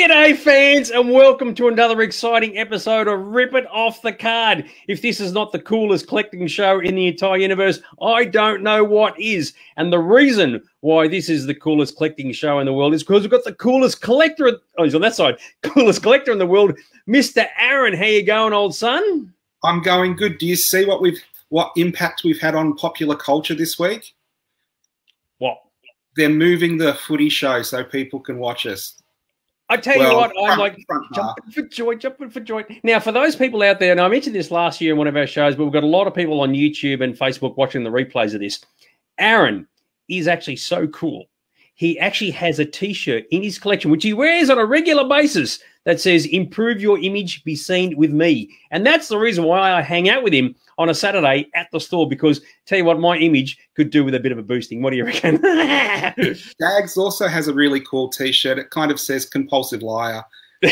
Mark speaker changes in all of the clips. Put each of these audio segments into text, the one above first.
Speaker 1: G'day fans and welcome to another exciting episode of Rip It Off the Card. If this is not the coolest collecting show in the entire universe, I don't know what is. And the reason why this is the coolest collecting show in the world is because we've got the coolest collector, oh, he's on that side, coolest collector in the world, Mr. Aaron. How you going, old son?
Speaker 2: I'm going good. Do you see what impact we've had on popular culture this week?
Speaker 1: What?
Speaker 2: They're moving the footy show so people can watch us.
Speaker 1: I tell you what, I'm like jumping for joy. Now, for those people out there, and I mentioned this last year in one of our shows, but we've got a lot of people on YouTube and Facebook watching the replays of this. Aaron is actually so cool. He actually has a T-shirt in his collection, which he wears on a regular basis, that says, "Improve your image, be seen with me." And that's the reason why I hang out with him on a Saturday at the store, because tell you what, my image could do with a bit of a boosting. What do you reckon?
Speaker 2: Dags also has a really cool T-shirt. It kind of says "compulsive liar."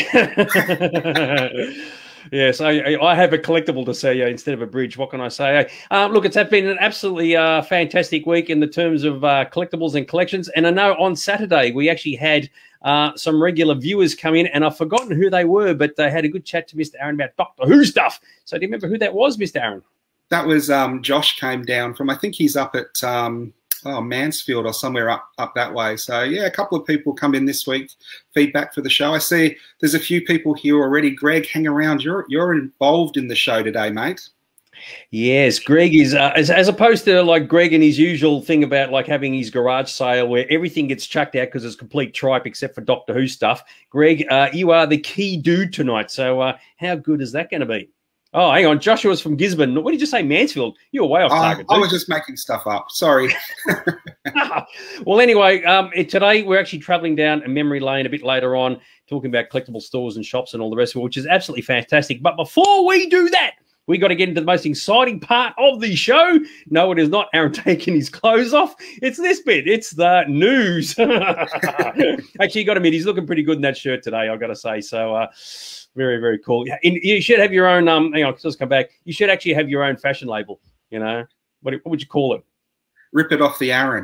Speaker 1: Yes, I have a collectible to sell you instead of a bridge. What can I say? Look, it's been an absolutely fantastic week in the terms of collectibles and collections. And I know on Saturday we actually had some regular viewers come in, and I've forgotten who they were, but they had a good chat to Mr. Aaron about Doctor Who stuff. So do you remember who that was, Mr. Aaron?
Speaker 2: That was Josh came down from, I think he's up at Mansfield or somewhere up that way. So, yeah, a couple of people come in this week, feedback for the show. I see there's a few people here already. Greg, hang around. You're involved in the show today, mate.
Speaker 1: Yes, Greg is, as opposed to like Greg and his usual thing about like having his garage sale where everything gets chucked out because it's complete tripe except for Doctor Who stuff. Greg, you are the key dude tonight. So how good is that going to be? Oh, hang on. Joshua's from Gisborne. What did you say, Mansfield? You were way off target.
Speaker 2: I was just making stuff up. Sorry.
Speaker 1: Well, anyway, today we're actually traveling down a memory lane a bit later on, talking about collectible stores and shops and all the rest of it, which is absolutely fantastic. But before we do that, we got to get into the most exciting part of the show. No, it is not Aaron taking his clothes off. It's this bit. It's the news. Actually, you got to admit, he's looking pretty good in that shirt today, I've got to say. So, very, very cool. You should have your own, hang on, let's come back. You should actually have your own fashion label, you know. What would you call it?
Speaker 2: Rip it off the Aaron.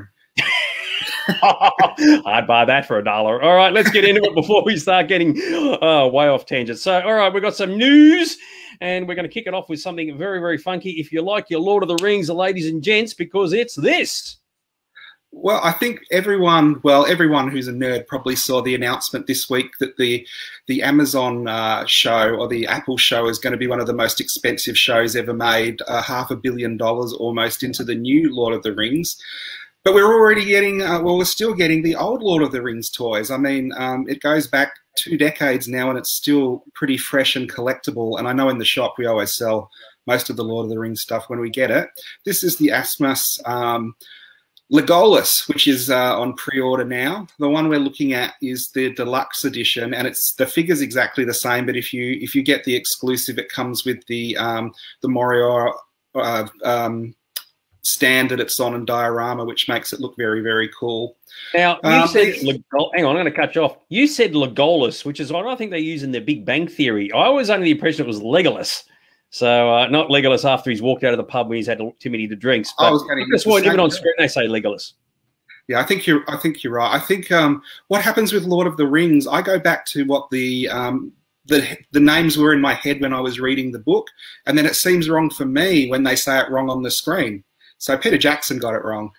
Speaker 1: I'd buy that for $1. All right, let's get into it before we start getting way off tangent. So, all right, we've got some news, and we're going to kick it off with something very, very funky. If you like your Lord of the Rings, ladies and gents, because it's this.
Speaker 2: Well, I think everyone who's a nerd probably saw the announcement this week that the Amazon show or the Apple show is going to be one of the most expensive shows ever made, $500 million almost into the new Lord of the Rings. But we're already getting, we're still getting the old Lord of the Rings toys. I mean, it goes back 2 decades now, and it's still pretty fresh and collectible. And I know in the shop we always sell most of the Lord of the Rings stuff when we get it. This is the Asmus Legolas, which is on pre-order now. The one we're looking at is the deluxe edition, and the figure's exactly the same. But if you get the exclusive, it comes with the Moria stand that it's on and diorama, which makes it look very, very cool.
Speaker 1: Now, you said hang on, I'm going to cut you off. You said Legolas, which is what I think they use in the Big Bang Theory. I was under the impression it was Legolas. So not Legolas after he's walked out of the pub when he's had too many drinks. But that's why even on screen they say Legolas.
Speaker 2: Yeah, I think you're right. I think what happens with Lord of the Rings, I go back to what the names were in my head when I was reading the book, and then it seems wrong for me when they say it wrong on the screen. So Peter Jackson got it wrong.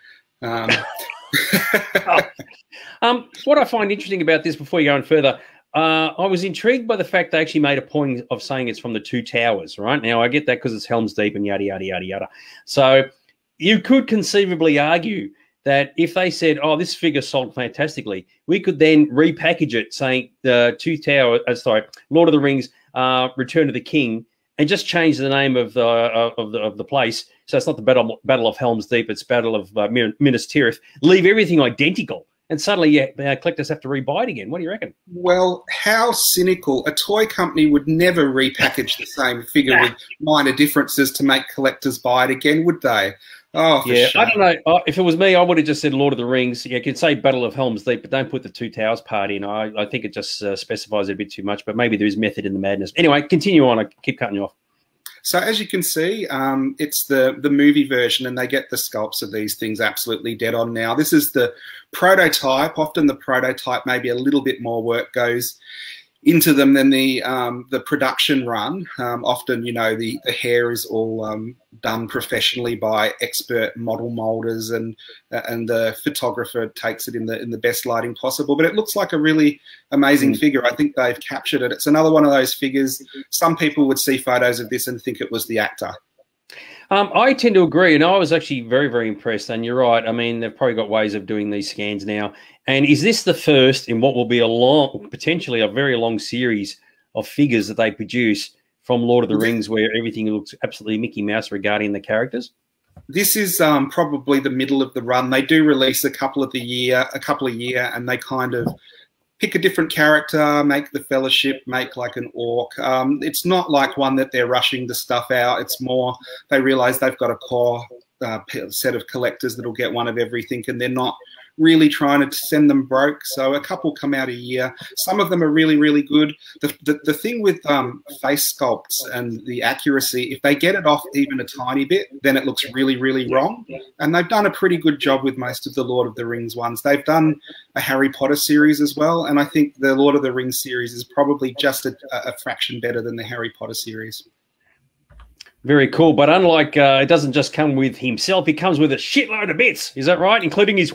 Speaker 1: What I find interesting about this, before you go on further, I was intrigued by the fact they actually made a point of saying it's from the Two Towers, right? Now, I get that because it's Helm's Deep and yada, yada, yada, yada. So you could conceivably argue that if they said, oh, this figure sold fantastically, we could then repackage it saying the Lord of the Rings, Return of the King, and just change the name of the place. So it's not the Battle of Helm's Deep, it's Battle of Minas Tirith. Leave everything identical. And suddenly collectors have to rebuy it again. What do you reckon?
Speaker 2: Well, how cynical. A toy company would never repackage the same figure with minor differences to make collectors buy it again, would they? Oh, for shame.
Speaker 1: I don't know. If it was me, I would have just said Lord of the Rings. You could say Battle of Helm's Deep, but don't put the Two Towers part in. I think it just specifies it a bit too much, but maybe there is method in the madness. Anyway, continue on. I keep cutting you off.
Speaker 2: So as you can see, it's the movie version, and they get the sculpts of these things absolutely dead on now. This is the prototype. Often the prototype, maybe a little bit more work goes into them than the production run. Often, you know, the hair is all done professionally by expert model molders, and the photographer takes it in the best lighting possible. But it looks like a really amazing figure. I think they've captured it. It's another one of those figures. Some people would see photos of this and think it was the actor.
Speaker 1: I tend to agree, and I was actually very, very impressed. And you're right. I mean, they've probably got ways of doing these scans now. And is this the first in what will be potentially a very long series of figures that they produce from Lord of the Rings, where everything looks absolutely Mickey Mouse regarding the characters?
Speaker 2: This is probably the middle of the run. They do release a couple a year, and they kind of pick a different character, make the Fellowship, make like an orc. It's not like one that they're rushing the stuff out. It's more they realise they've got a core set of collectors that'll get one of everything, and they're not really trying to send them broke. So a couple come out a year. Some of them are really, really good. The thing with face sculpts and the accuracy, if they get it off even a tiny bit, then it looks really, really wrong. And they've done a pretty good job with most of the Lord of the Rings ones. They've done a Harry Potter series as well, and I think the Lord of the Rings series is probably just a fraction better than the Harry Potter series.
Speaker 1: Very cool. But unlike, it doesn't just come with himself, it comes with a shitload of bits. Is that right? Including his...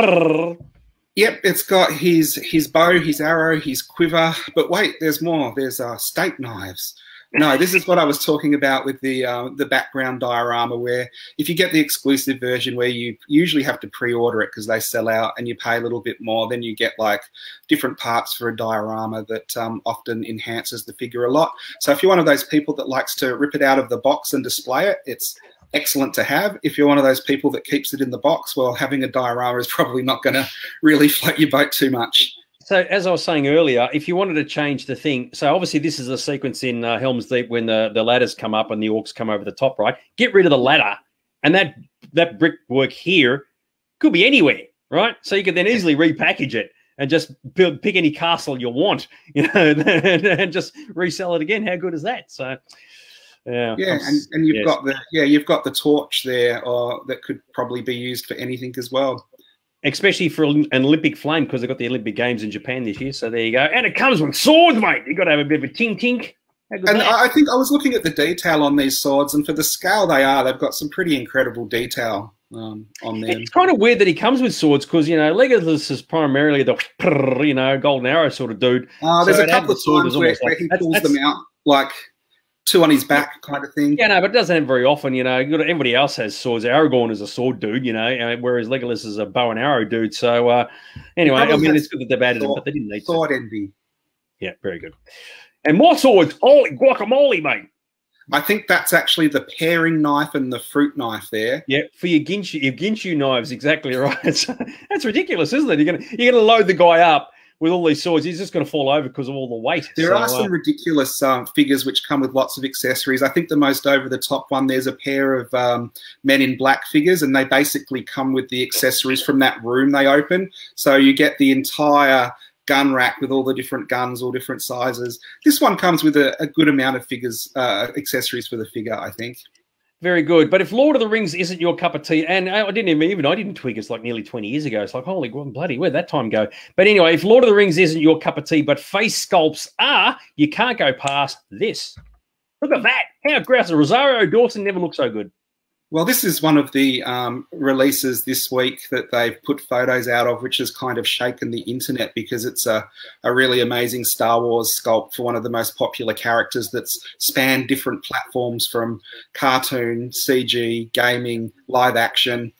Speaker 2: Yep, it's got his bow, his arrow, his quiver. But wait, there's more. There's steak knives. No, this is what I was talking about with the background diorama, where if you get the exclusive version, where you usually have to pre-order it because they sell out and you pay a little bit more, then you get like different parts for a diorama that often enhances the figure a lot. So if you're one of those people that likes to rip it out of the box and display it, it's excellent to have. If you're one of those people that keeps it in the box, well, having a diorama is probably not going to really float your boat too much.
Speaker 1: So as I was saying earlier, if you wanted to change the thing, so obviously this is a sequence in Helm's Deep when the ladders come up and the orcs come over the top, right? Get rid of the ladder, and that brickwork here could be anywhere, right? So you could then easily repackage it and just pick any castle you want, you know, and just resell it again. How good is that? So... yeah,
Speaker 2: and you've got the torch there, or that could probably be used for anything as well.
Speaker 1: Especially for an Olympic flame, because they've got the Olympic Games in Japan this year. So there you go. And it comes with swords, mate. You've got to have a bit of a tink.
Speaker 2: And I think I was looking at the detail on these swords, and for the scale they are, they've got some pretty incredible detail on them.
Speaker 1: It's kind of weird that he comes with swords, because, you know, Legolas is primarily the, you know, golden arrow sort of dude.
Speaker 2: There's a couple of times where he pulls them out, like... two on his back kind of thing.
Speaker 1: Yeah, no, but it doesn't happen very often, you know. Everybody else has swords. Aragorn is a sword dude, you know, whereas Legolas is a bow and arrow dude. So, anyway, I mean, it's good that they've added it, but they didn't need
Speaker 2: sword envy.
Speaker 1: Yeah, very good. And more swords. Holy guacamole, mate. I
Speaker 2: think that's actually the paring knife and the fruit knife there.
Speaker 1: Yeah, for your Ginchu knives, exactly right. That's ridiculous, isn't it? You're gonna load the guy up with all these swords. He's just going to fall over because of all the weight.
Speaker 2: There are some ridiculous figures which come with lots of accessories. I think the most over-the-top one, there's a pair of Men in Black figures, and they basically come with the accessories from that room they open. So you get the entire gun rack with all the different guns, all different sizes. This one comes with a good amount of figures, accessories for the figure, I think.
Speaker 1: Very good. But if Lord of the Rings isn't your cup of tea, and I didn't twig it's like nearly 20 years ago. It's like, holy bloody, where'd that time go? But anyway, if Lord of the Rings isn't your cup of tea, but face sculpts are, you can't go past this. Look at that. How grouse. Rosario Dawson never looked so good.
Speaker 2: Well, this is one of the releases this week that they've put photos out of, which has kind of shaken the internet, because it's a really amazing Star Wars sculpt for one of the most popular characters that's spanned different platforms, from cartoon, CG, gaming, live action.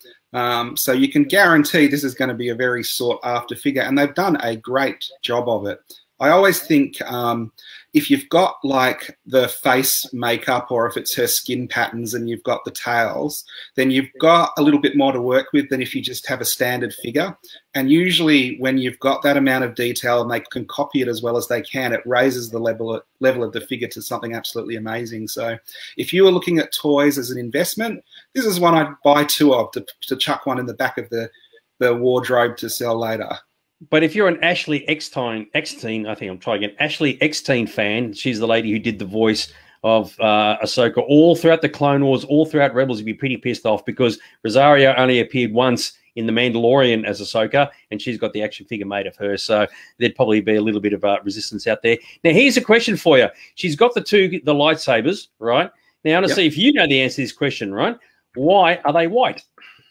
Speaker 2: So you can guarantee this is going to be a very sought after figure, and they've done a great job of it. I always think if you've got like the face makeup, or if it's her skin patterns and you've got the tails, then you've got a little bit more to work with than if you just have a standard figure. And usually when you've got that amount of detail and they can copy it as well as they can, it raises the level of the figure to something absolutely amazing. So if you were looking at toys as an investment, this is one I'd buy two of to chuck one in the back of the wardrobe to sell later.
Speaker 1: But if you're an Ashley Eckstein, Ashley Eckstein fan, she's the lady who did the voice of Ahsoka all throughout the Clone Wars, all throughout Rebels, you'd be pretty pissed off, because Rosario only appeared once in The Mandalorian as Ahsoka, and she's got the action figure made of her. So there'd probably be a little bit of resistance out there. Now, here's a question for you. She's got the lightsabers, right? Now, I want to see if you know the answer to this question, right? Why are they white?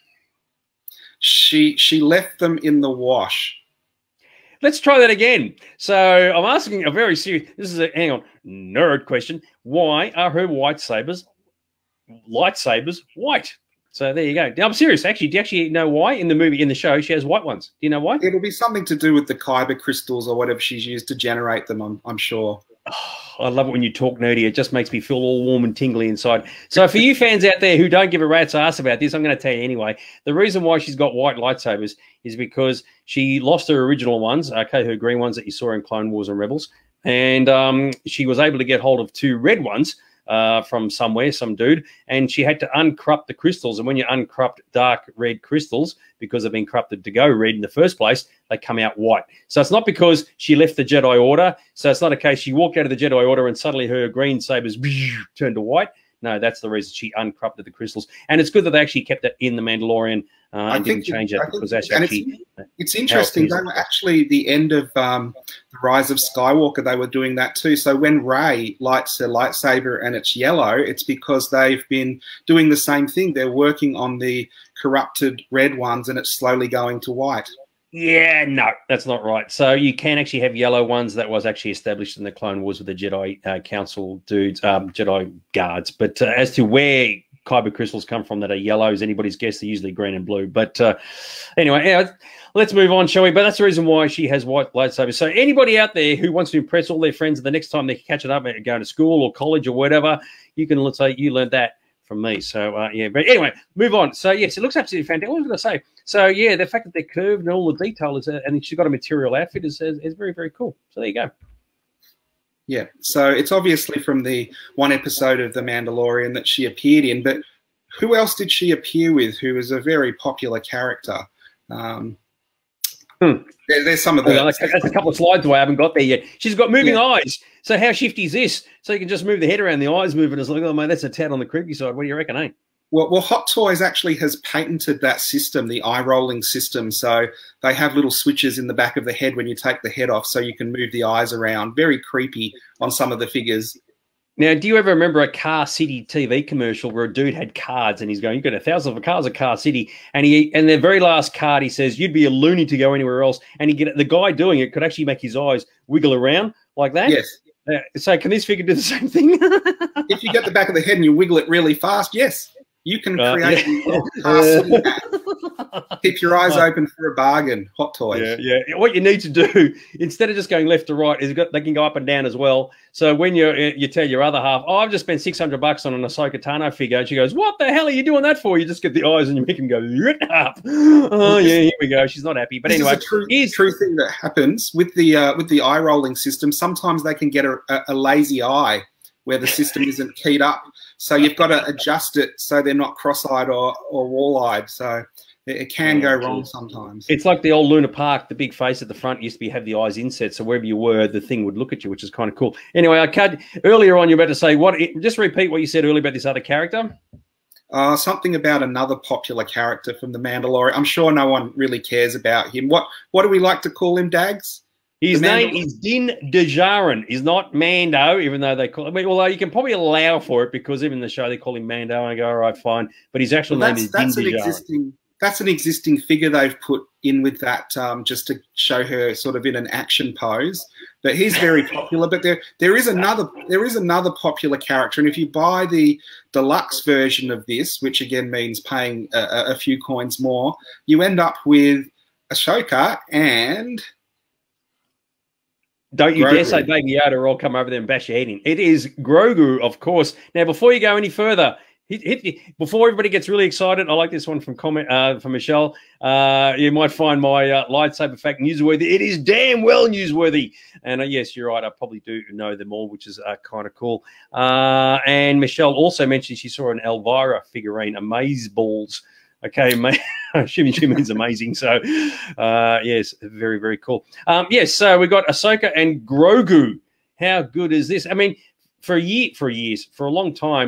Speaker 2: She left them in the wash.
Speaker 1: Let's try that again. So I'm asking a very serious, this is a, hang on, nerd question. Why are her lightsabers white? So there you go. Now, I'm serious. Actually, do you actually know why in the show, she has white ones? Do you know why?
Speaker 2: It'll be something to do with the kyber crystals or whatever she's used to generate them, I'm sure.
Speaker 1: Oh, I love it when you talk nerdy. It just makes me feel all warm and tingly inside. So for you fans out there who don't give a rat's ass about this, I'm going to tell you anyway. The reason why she's got white lightsabers is because she lost her original ones, okay, her green ones that you saw in Clone Wars and Rebels, and she was able to get hold of 2 red ones from somewhere, some dude, and she had to uncrupt the crystals. And when you uncrupt dark red crystals, because they've been corrupted to go red in the first place, they come out white. So it's not because she left the Jedi Order. So it's not a case she walked out of the Jedi Order and suddenly her green sabers turned to white. No, that's the reason she uncorrupted the crystals. And it's good that they actually kept it in The Mandalorian and didn't change that, because that's actually...
Speaker 2: It's interesting. They were actually the end of The Rise of Skywalker, they were doing that too. So when Rey lights her lightsaber and it's yellow, it's because they've been doing the same thing. They're working on the corrupted red ones and it's slowly going to white.
Speaker 1: Yeah, no, that's not right. So you can actually have yellow ones. That was actually established in the Clone Wars with the Jedi Council dudes, Jedi guards. But as to where kyber crystals come from that are yellow is anybody's guess. They're usually green and blue. But anyway, yeah, let's move on, shall we? But that's the reason why she has white lightsabers. So anybody out there who wants to impress all their friends the next time they catch it up and going to school or college or whatever, you can, let's say, you learned that from me. So yeah, but anyway, move on. So yes, it looks absolutely fantastic. What was I going to say? So yeah, the fact that they're curved and all the detail is, and she's got a material outfit is very, very cool. So there you go.
Speaker 2: Yeah, so it's obviously from the one episode of The Mandalorian that she appeared in, but who else did she appear with who was a very popular character? There's some of the...
Speaker 1: That's a couple of slides away. I haven't got there yet. She's got moving eyes. So how shifty is this? So you can just move the head around, the eyes moving. It's like, oh, mate, that's a tad on the creepy side. What do you reckon, eh?
Speaker 2: Well, Hot Toys actually has patented that system, the eye-rolling system. So they have little switches in the back of the head when you take the head off so you can move the eyes around. Very creepy on some of the figures.
Speaker 1: Now, do you ever remember a Car City TV commercial where a dude had cards and he's going, you've got 1,000 of cars at Car City, and the very last card he says, you'd be a loony to go anywhere else, and the guy doing it could actually make his eyes wiggle around like that?
Speaker 2: Yes.
Speaker 1: So can this figure do the same thing?
Speaker 2: If you get the back of the head and you wiggle it really fast, yes. You can create Car City hat. Keep your eyes open for a bargain. Hot Toys.
Speaker 1: Yeah. What you need to do, instead of just going left to right, is they can go up and down as well. So when you tell your other half, oh, I've just spent $600 on an Ahsoka Tano figure, and she goes, what the hell are you doing that for? You just get the eyes and you make them go up. Oh yeah, here we go. She's not happy. But anyway,
Speaker 2: it's a true thing that happens with the eye rolling system. Sometimes they can get a lazy eye where the system isn't keyed up. So you've got to adjust it so they're not cross-eyed or wall-eyed. So it can go wrong sometimes.
Speaker 1: It's like the old Luna Park, the big face at the front used to have the eyes inset, so wherever you were, the thing would look at you, which is kind of cool. Anyway, earlier on, you're about to say, just repeat what you said earlier about this other character.
Speaker 2: Something about another popular character from The Mandalorian. I'm sure no one really cares about him. What do we like to call him, Dags?
Speaker 1: His name is Din Djarin. He's not Mando, even though they call him. Although you can probably allow for it because even in the show they call him Mando, and I go, all right, fine. But his actual name is Din Djarin.
Speaker 2: That's an existing figure they've put in with that just to show her sort of in an action pose. But he's very popular. But there is another popular character, and if you buy the deluxe version of this, which again means paying a few coins more, you end up with Ahsoka and.
Speaker 1: Don't you dare say Baby Yoda or I'll come over there and bash your head in. It is Grogu, of course. Now, before you go any further, before everybody gets really excited, I like this one from Michelle. You might find my lightsaber fact newsworthy. It is damn well newsworthy. And yes, you're right. I probably do know them all, which is kind of cool. And Michelle also mentioned she saw an Elvira figurine, Amazeballs. Okay, she means amazing. So, yes, very, very cool. Yes, so we got Ahsoka and Grogu. How good is this? I mean, for a long time,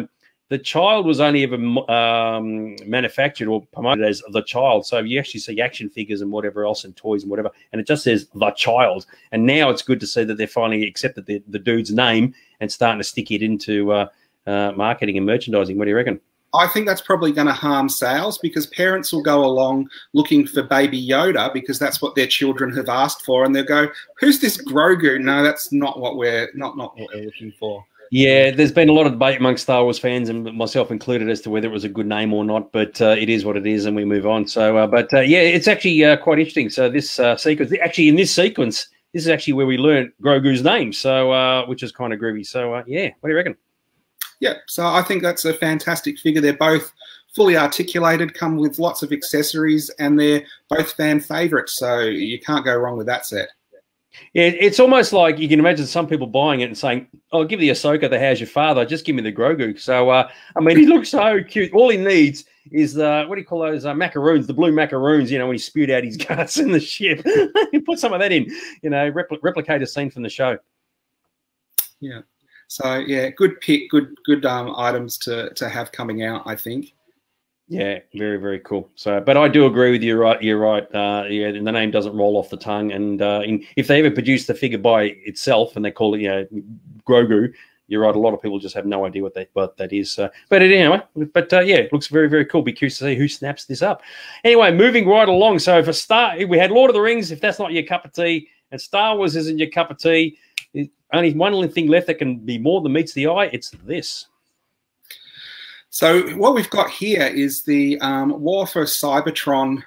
Speaker 1: the child was only ever manufactured or promoted as the child. So you actually see action figures and whatever else and toys and whatever, and it just says the child. And now it's good to see that they're finally accepted the dude's name and starting to stick it into marketing and merchandising. What do you reckon?
Speaker 2: I think that's probably going to harm sales, because parents will go along looking for Baby Yoda because that's what their children have asked for, and they'll go, "Who's this Grogu?" No, that's not what we're not what we're looking for.
Speaker 1: Yeah, there's been a lot of debate amongst Star Wars fans, and myself included, as to whether it was a good name or not. But it is what it is, and we move on. So, yeah, it's actually quite interesting. So this sequence, actually, in this sequence, this is actually where we learned Grogu's name. So, which is kind of groovy. So, yeah, what do you reckon?
Speaker 2: Yeah, so I think that's a fantastic figure. They're both fully articulated, come with lots of accessories, and they're both fan favourites. So you can't go wrong with that set.
Speaker 1: Yeah, it's almost like you can imagine some people buying it and saying, "Oh, give the Ahsoka the How's Your Father, just give me the Grogu." So, I mean, he looks so cute. All he needs is what do you call those macaroons, the blue macaroons, you know, when he spewed out his guts in the ship. You put some of that in, you know, replicate a scene from the show.
Speaker 2: Yeah. So, yeah, good pick, good items to have coming out, I think.
Speaker 1: Yeah, very, very cool. So, but I do agree with you. Right, you're right. Yeah, the name doesn't roll off the tongue. And if they ever produce the figure by itself and they call it, you know, Grogu, you're right. A lot of people just have no idea what that is. But anyway, yeah, it looks very, very cool. Be curious to see who snaps this up. Anyway, moving right along. So for we had Lord of the Rings. If that's not your cup of tea, and Star Wars isn't your cup of tea, only one thing left that can be more than meets the eye. It's this.
Speaker 2: So what we've got here is the War for Cybertron,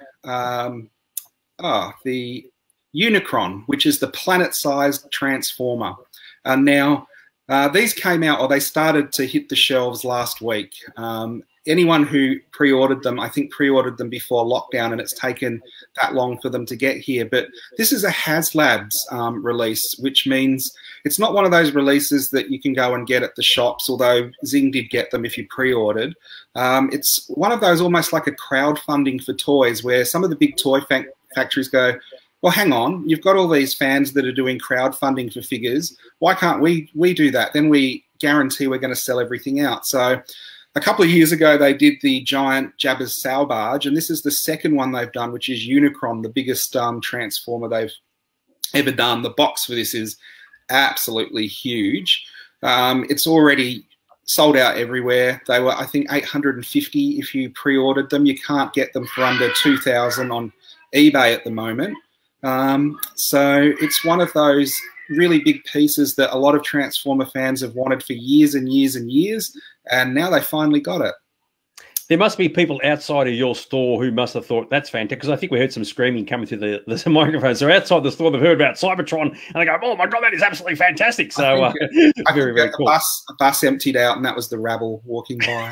Speaker 2: the Unicron, which is the planet-sized transformer. Now, these came out, or they started to hit the shelves last week. Anyone who pre-ordered them, I think pre-ordered them before lockdown, and it's taken that long for them to get here. But this is a HasLabs release, which means it's not one of those releases that you can go and get at the shops, although Zing did get them if you pre-ordered. It's one of those almost like a crowdfunding for toys, where some of the big toy factories go, well, hang on, you've got all these fans that are doing crowdfunding for figures. Why can't we do that? Then we guarantee we're going to sell everything out. So a couple of years ago, they did the giant Jabba's Sail Barge, and this is the second one they've done, which is Unicron, the biggest transformer they've ever done. The box for this is absolutely huge. It's already sold out everywhere. They were, I think, $850 if you pre-ordered them. You can't get them for under $2,000 on eBay at the moment. So it's one of those really big pieces that a lot of Transformer fans have wanted for years and years and years, and now they finally got it.
Speaker 1: There must be people outside of your store who must have thought, that's fantastic, because I think we heard some screaming coming through the microphone. So outside the store, they've heard about Cybertron, and they go, oh, my God, that is absolutely fantastic. So very, very cool.
Speaker 2: A bus emptied out, and that was the rabble walking by.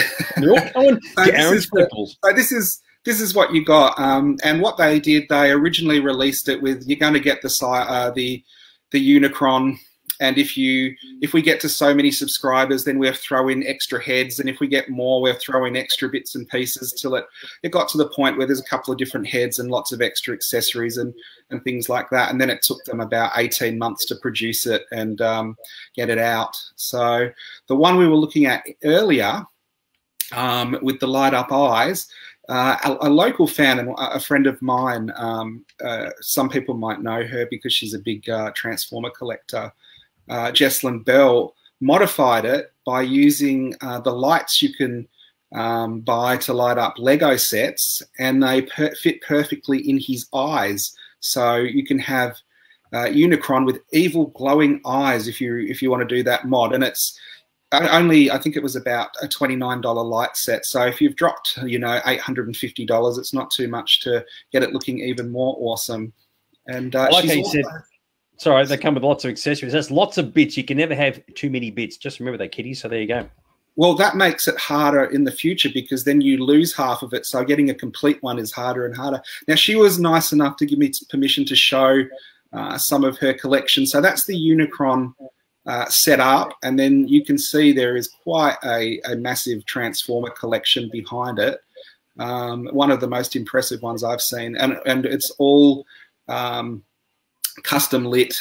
Speaker 2: This is what you got. And what they did, they originally released it with, you're going to get the Unicron, and if we get to so many subscribers, then we'll throw in extra heads, and if we get more, we'll throw in extra bits and pieces, till it got to the point where there's a couple of different heads and lots of extra accessories and things like that. And then it took them about 18 months to produce it and get it out. So the one we were looking at earlier, with the light up eyes, a local fan and a friend of mine, some people might know her because she's a big Transformer collector, Jesslyn Bell, modified it by using the lights you can buy to light up Lego sets, and they fit perfectly in his eyes. So you can have Unicron with evil glowing eyes if you want to do that mod, and it's only, I think it was about a $29 light set. So if you've dropped, $850, it's not too much to get it looking even more awesome. And
Speaker 1: like you said, sorry, they come with lots of accessories. That's lots of bits. You can never have too many bits. Just remember that, kiddies. So there you go.
Speaker 2: Well, that makes it harder in the future because then you lose half of it. So getting a complete one is harder and harder. Now, she was nice enough to give me permission to show some of her collection. So that's the Unicron set up, and then you can see there is quite a massive Transformer collection behind it. One of the most impressive ones I've seen, and it's all custom lit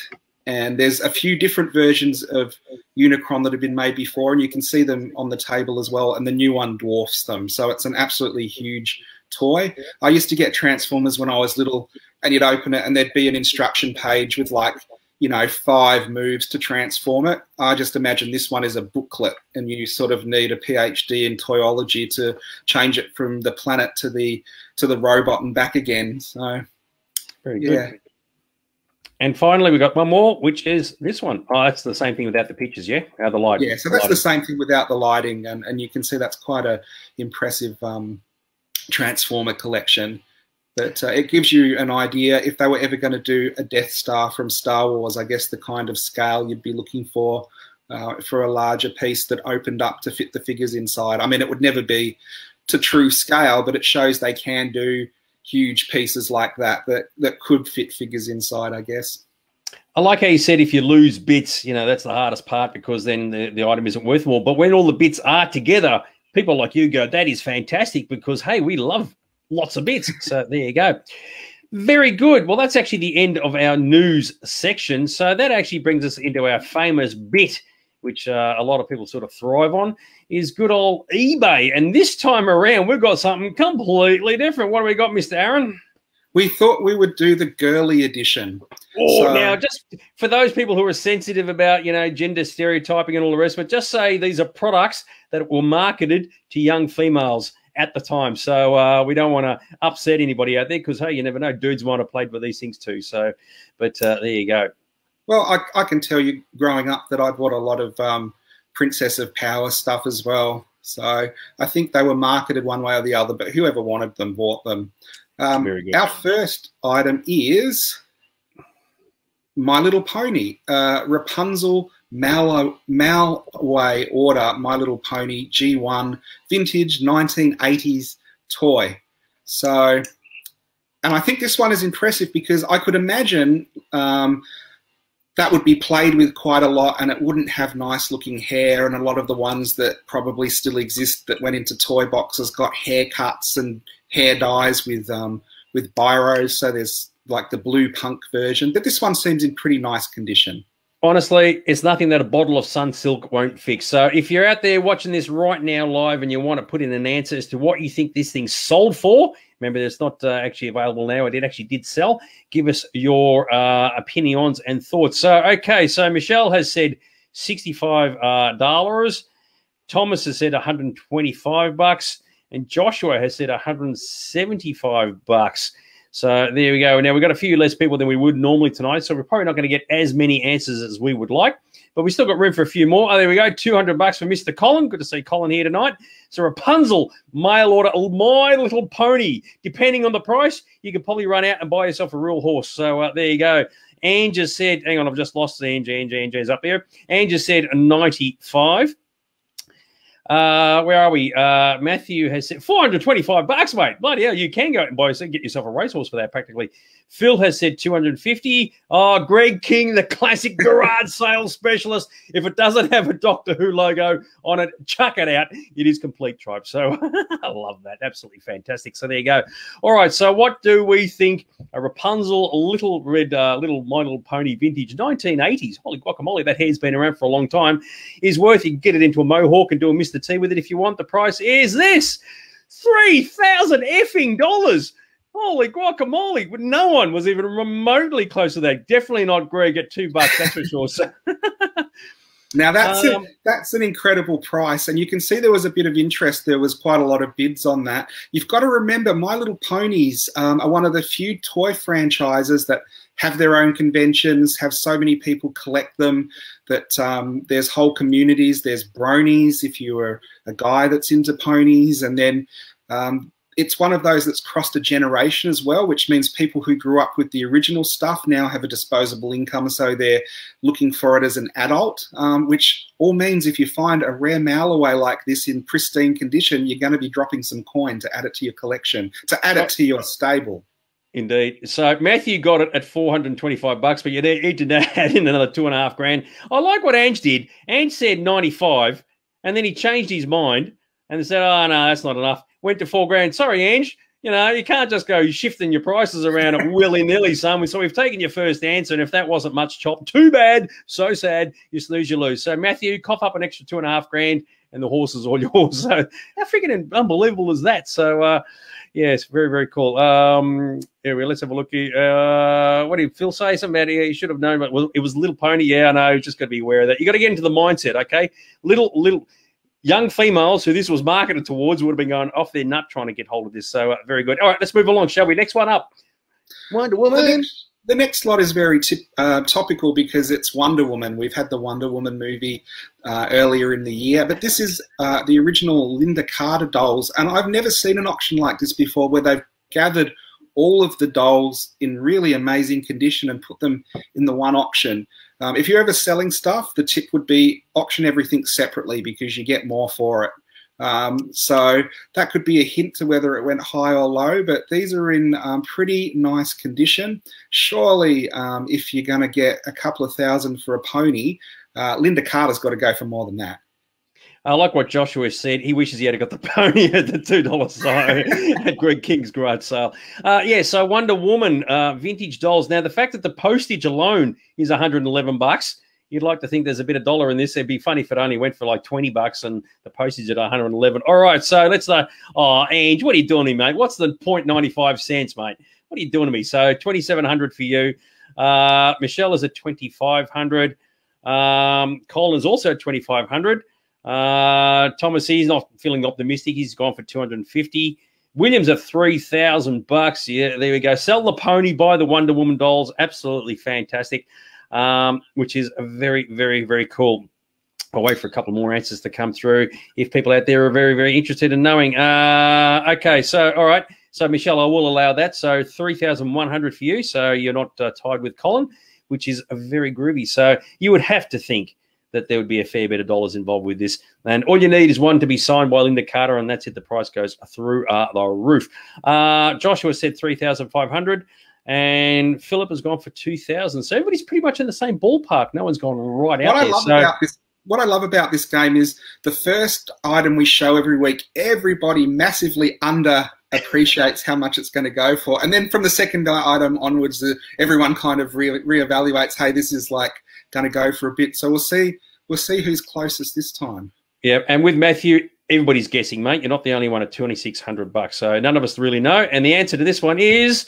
Speaker 2: And there's a few different versions of Unicron that have been made before, and you can see them on the table as well, and the new one dwarfs them. So it's an absolutely huge toy. I used to get Transformers when I was little, and you'd open it and there'd be an instruction page with, like, you know, 5 moves to transform it. I just imagine this one is a booklet, and you sort of need a PhD in toyology to change it from the planet to the robot and back again. So
Speaker 1: very good. Yeah. And finally, we've got one more, which is this one. Oh, that's the same thing without the pictures, yeah? The lighting.
Speaker 2: Yeah, so that's the same thing without the lighting, and you can see that's quite a impressive Transformer collection. But it gives you an idea, if they were ever going to do a Death Star from Star Wars, I guess the kind of scale you'd be looking for a larger piece that opened up to fit the figures inside. I mean, it would never be to true scale, but it shows they can do huge pieces like that could fit figures inside, I guess.
Speaker 1: I like how you said if you lose bits, you know, that's the hardest part, because then the item isn't worth more. But when all the bits are together, people like you go, that is fantastic, because, hey, we love lots of bits. So there you go. Very good. Well, that's actually the end of our news section. So that actually brings us into our famous bit, which a lot of people sort of thrive on, is good old eBay. And this time around, we've got something completely different. What do we got, Mr. Aaron?
Speaker 2: We thought we would do the girly edition.
Speaker 1: Oh, now, just for those people who are sensitive about, you know, gender stereotyping and all the rest of it, just say these are products that were marketed to young females at the time. So we don't want to upset anybody out there, because, hey, you never know, dudes might have played with these things too. So, but there you go.
Speaker 2: Well, I can tell you, growing up, that I bought a lot of Princess of Power stuff as well. So I think they were marketed one way or the other, but whoever wanted them bought them.
Speaker 1: Very good.
Speaker 2: Our first item is My Little Pony, Rapunzel Malway Order My Little Pony G1 vintage 1980s toy. So, and I think this one is impressive because I could imagine that would be played with quite a lot, and it wouldn't have nice looking hair, and a lot of the ones that probably still exist that went into toy boxes got haircuts and hair dyes with biros. So there's like the blue punk version, but this one seems in pretty nice condition. Honestly,
Speaker 1: it's nothing that a bottle of Sunsilk won't fix. So if you're out there watching this right now live and you want to put in an answer as to what you think this thing sold for, remember, it's not actually available now. It actually did sell. Give us your opinions and thoughts. So, okay, so Michelle has said $65. Thomas has said $125. And Joshua has said $175. So there we go. Now, we've got a few less people than we would normally tonight, so we're probably not going to get as many answers as we would like. But we still got room for a few more. Oh, there we go. $200 for Mr. Colin. Good to see Colin here tonight. So Rapunzel, mail order, My Little Pony. Depending on the price, you could probably run out and buy yourself a real horse. So there you go. Ange just said, hang on, I've just lost Ange. Ange's up here. Ange just said 95. Where are we? Matthew has said $425, mate. Bloody hell, you can go out and get yourself a racehorse for that practically. Phil has said $250. Oh, Greg King, the classic garage sales specialist. If it doesn't have a Doctor Who logo on it, chuck it out. It is complete tripe. So I love that. Absolutely fantastic. So there you go. All right. So what do we think a Rapunzel little red, little My Little Pony vintage 1980s? Holy guacamole, that hair's been around for a long time. Is worth. You can get it into a mohawk and do a Mr. T with it if you want. The price is this $3,000 effing dollars. Holy guacamole. No one was even remotely close to that. Definitely not Greg at $2, that's for sure. So
Speaker 2: now that's an incredible price, and you can see there was a bit of interest. There was quite a lot of bids on that. You've got to remember, My Little Ponies are one of the few toy franchises that have their own conventions, have so many people collect them that there's whole communities. There's bronies if you are a guy that's into ponies, and then it's one of those that's crossed a generation as well, which means people who grew up with the original stuff now have a disposable income, so they're looking for it as an adult, which all means if you find a rare mail-away like this in pristine condition, you're going to be dropping some coin to add it to your collection, to add it to your stable.
Speaker 1: Indeed. So Matthew got it at $425, but he did add in another $2.5 grand. I like what Ange did. Ange said 95, and then he changed his mind and said, "Oh no, that's not enough." Went to $4 grand. Sorry, Ange, You know, you can't just go shifting your prices around at willy-nilly, son. So we've taken your first answer, and if that wasn't much chop, too bad, so sad, you snooze, you lose. So, Matthew, cough up an extra $2.5 grand, and the horse is all yours. So how freaking unbelievable is that? So, yeah, it's very, very cool. Let's have a look here. What did Phil say? Something about you should have known, but well, it was Little Pony. Yeah, I know. Just got to be aware of that. You got to get into the mindset, okay? Little young females who this was marketed towards would have been going off their nut trying to get hold of this. So very good. All right, let's move along, shall we? Next one up. Wonder Woman.
Speaker 2: The next lot is very topical because it's Wonder Woman. We've had the Wonder Woman movie earlier in the year, but this is the original Linda Carter dolls, and I've never seen an auction like this before where they've gathered all of the dolls in really amazing condition and put them in the one auction. If you're ever selling stuff, the tip would be auction everything separately because you get more for it. So that could be a hint to whether it went high or low, but these are in pretty nice condition. Surely if you're going to get a couple of thousand for a pony, Linda Carter's got to go for more than that.
Speaker 1: I like what Joshua said. He wishes he had got the pony at the $2 sale at Greg King's garage sale. Yeah, so Wonder Woman vintage dolls. Now, the fact that the postage alone is $111, you'd like to think there's a bit of dollar in this. It'd be funny if it only went for like $20 and the postage at 111. All right, so let's Ange, what are you doing to me, mate? What's the 0.95 cents, mate? What are you doing to me? So $2,700 for you. Michelle is at $2,500. Colin's also at $2,500. Thomas, he's not feeling optimistic. He's gone for $250. Williams at $3,000. Yeah, there we go. Sell the pony, buy the Wonder Woman dolls. Absolutely fantastic. Which is very, very, very cool. I'll wait for a couple more answers to come through if people out there are very, very interested in knowing. Okay, so, all right. So, Michelle, I will allow that. So, $3,100 for you. So, you're not tied with Colin, which is very groovy. So, you would have to think that there would be a fair bit of dollars involved with this. And all you need is one to be signed by Linda Carter, and that's it. The price goes through the roof. Joshua said $3,500. And Philip has gone for 2,000. So everybody's pretty much in the same ballpark. No one's gone right out there.
Speaker 2: What I love about this game is the first item we show every week, everybody massively underappreciates how much it's going to go for. And then from the second item onwards, everyone kind of reevaluates, hey, this is like going to go for a bit. So we'll see who's closest this time.
Speaker 1: Yeah, and with Matthew, everybody's guessing, mate. You're not the only one at $2,600. So none of us really know. And the answer to this one is...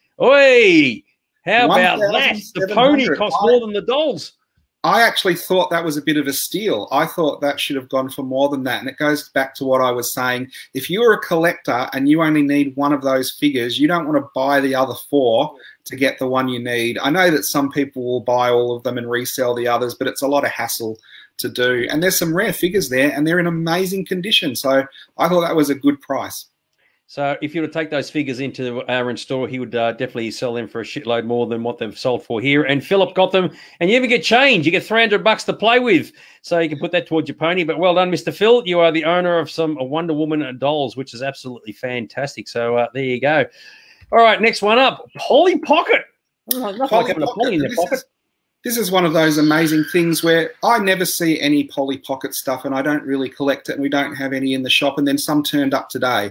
Speaker 1: Oi, how about that? The pony costs more than the dolls.
Speaker 2: I actually thought that was a bit of a steal. I thought that should have gone for more than that. And it goes back to what I was saying. If you're a collector and you only need one of those figures, you don't want to buy the other four to get the one you need. I know that some people will buy all of them and resell the others, but it's a lot of hassle to do. And there's some rare figures there, and they're in amazing condition. So I thought that was a good price.
Speaker 1: So if you were to take those figures into our store, he would definitely sell them for a shitload more than what they've sold for here. And Philip got them. And you even get change. You get $300 to play with. So you can put that towards your pony. But well done, Mr. Phil. You are the owner of some Wonder Woman dolls, which is absolutely fantastic. So there you go. All right, next one up. Polly Pocket. Nothing like having a Polly in their pocket.
Speaker 2: This is one of those amazing things where I never see any Polly Pocket stuff, and I don't really collect it, and we don't have any in the shop. And then some turned up today.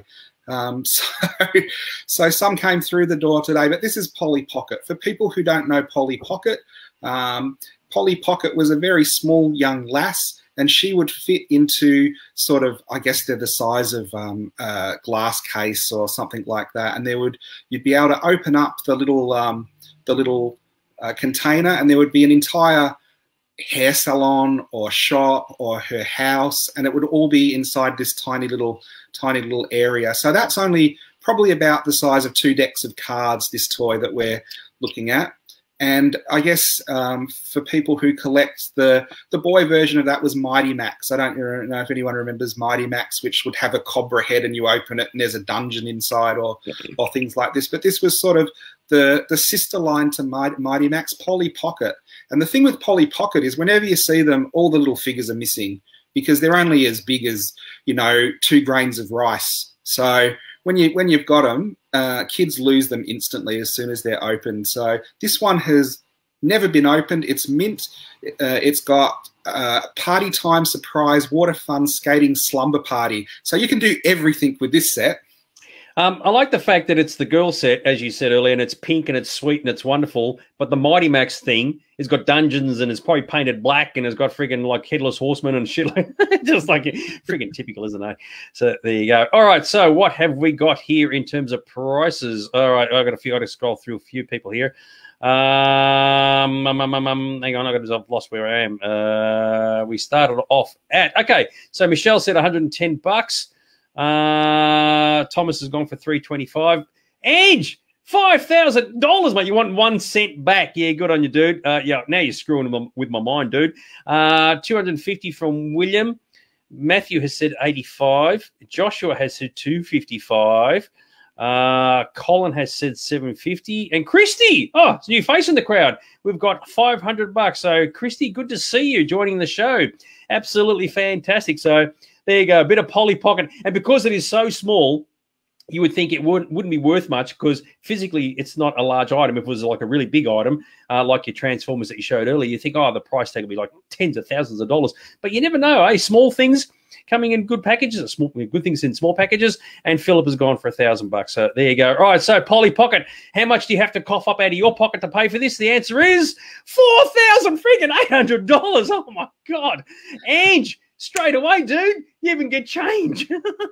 Speaker 2: So some came through the door today, but this is Polly Pocket. For people who don't know Polly Pocket, Polly Pocket was a very small young lass, and she would fit into sort of, I guess they're the size of a glass case or something like that, and you'd be able to open up the little container, and there would be an entire hair salon or shop or her house, and it would all be inside this tiny little area. So that's only probably about the size of 2 decks of cards, this toy that we're looking at. And I guess for people who collect, the boy version of that was Mighty Max. I don't know if anyone remembers Mighty Max, which would have a cobra head and you open it and there's a dungeon inside or things like this. But this was sort of the sister line to Mighty Max, Polly Pocket. And the thing with Polly Pocket is whenever you see them, all the little figures are missing because they're only as big as, 2 grains of rice. So when you've got them, kids lose them instantly as soon as they're opened. So this one has never been opened. It's mint. It's got party time, surprise, water fun, skating, slumber party. So you can do everything with this set.
Speaker 1: I like the fact that it's the girl set, as you said earlier, and it's pink and it's sweet and it's wonderful. But the Mighty Max thing has got dungeons and it's probably painted black and has got friggin' like headless horsemen and shit like just like friggin' typical, isn't it? So there you go. All right. So what have we got here in terms of prices? All right, I've got a few. I got to scroll through a few people here. Hang on, I've lost where I am. We started off at So Michelle said $110. Thomas has gone for $325. Ange, $5,000, mate. You want 1 cent back? Yeah, good on you, dude. Yeah, now you're screwing with my mind, dude. $250 from William. Matthew has said $85. Joshua has said $255. Colin has said $750, and Christy, it's a new face in the crowd. We've got $500. So Christy, good to see you joining the show. Absolutely fantastic. So there you go, a bit of Polly Pocket, and because it is so small, you would think it wouldn't be worth much because physically it's not a large item. If it was like a really big item, like your Transformers that you showed earlier, you think, the price tag will be like tens of thousands of dollars. But you never know, eh? Small things coming in good packages, good things in small packages, and Philip has gone for $1,000. So there you go. All right, so Polly Pocket, how much do you have to cough up out of your pocket to pay for this? The answer is $4,800. Oh my God. Ange, straight away, dude, you even get change.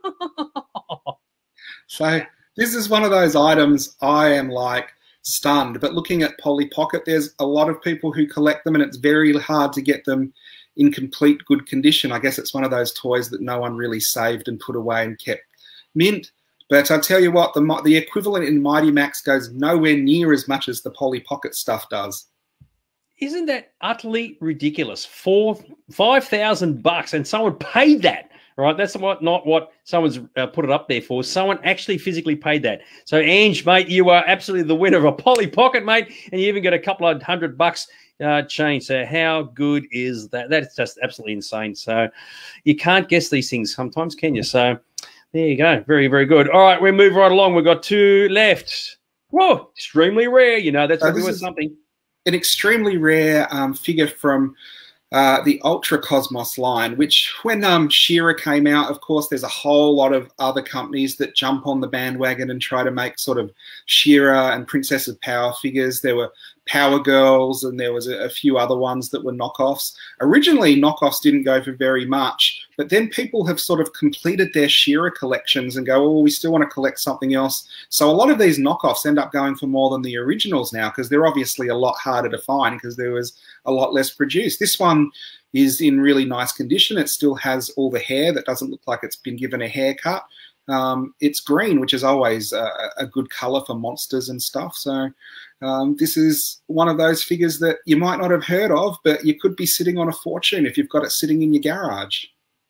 Speaker 2: So this is one of those items I am like stunned. But looking at Polly Pocket, there's a lot of people who collect them, and it's very hard to get them in complete good condition. I guess it's one of those toys that no one really saved and put away and kept mint. But I tell you what, the equivalent in Mighty Max goes nowhere near as much as the Polly Pocket stuff does.
Speaker 1: Isn't that utterly ridiculous? $5,000, and someone paid that. Right, that's not what someone's put it up there for. Someone actually physically paid that. So, Ange, mate, you are absolutely the winner of a Polly Pocket, mate, and you even get a couple of $100 change. So, how good is that? That's just absolutely insane. So, you can't guess these things sometimes, can you? So, there you go. Very, very good. All right, we move right along. We've got 2 left. Whoa, extremely rare. That's probably worth something.
Speaker 2: An extremely rare figure from the Ultra Cosmos line, which when She-Ra came out, of course, there's a whole lot of other companies that jump on the bandwagon and try to make sort of She-Ra and Princess of Power figures. There were Power Girls, and there was a few other ones that were knockoffs. Originally, knockoffs didn't go for very much, but then people have sort of completed their She-Ra collections and go, we still want to collect something else. So a lot of these knockoffs end up going for more than the originals now, because they're obviously a lot harder to find because there was a lot less produced. This one is in really nice condition. It still has all the hair that doesn't look like it's been given a haircut. It's green, which is always a good color for monsters and stuff. So this is one of those figures that you might not have heard of, but you could be sitting on a fortune if you've got it sitting in your garage.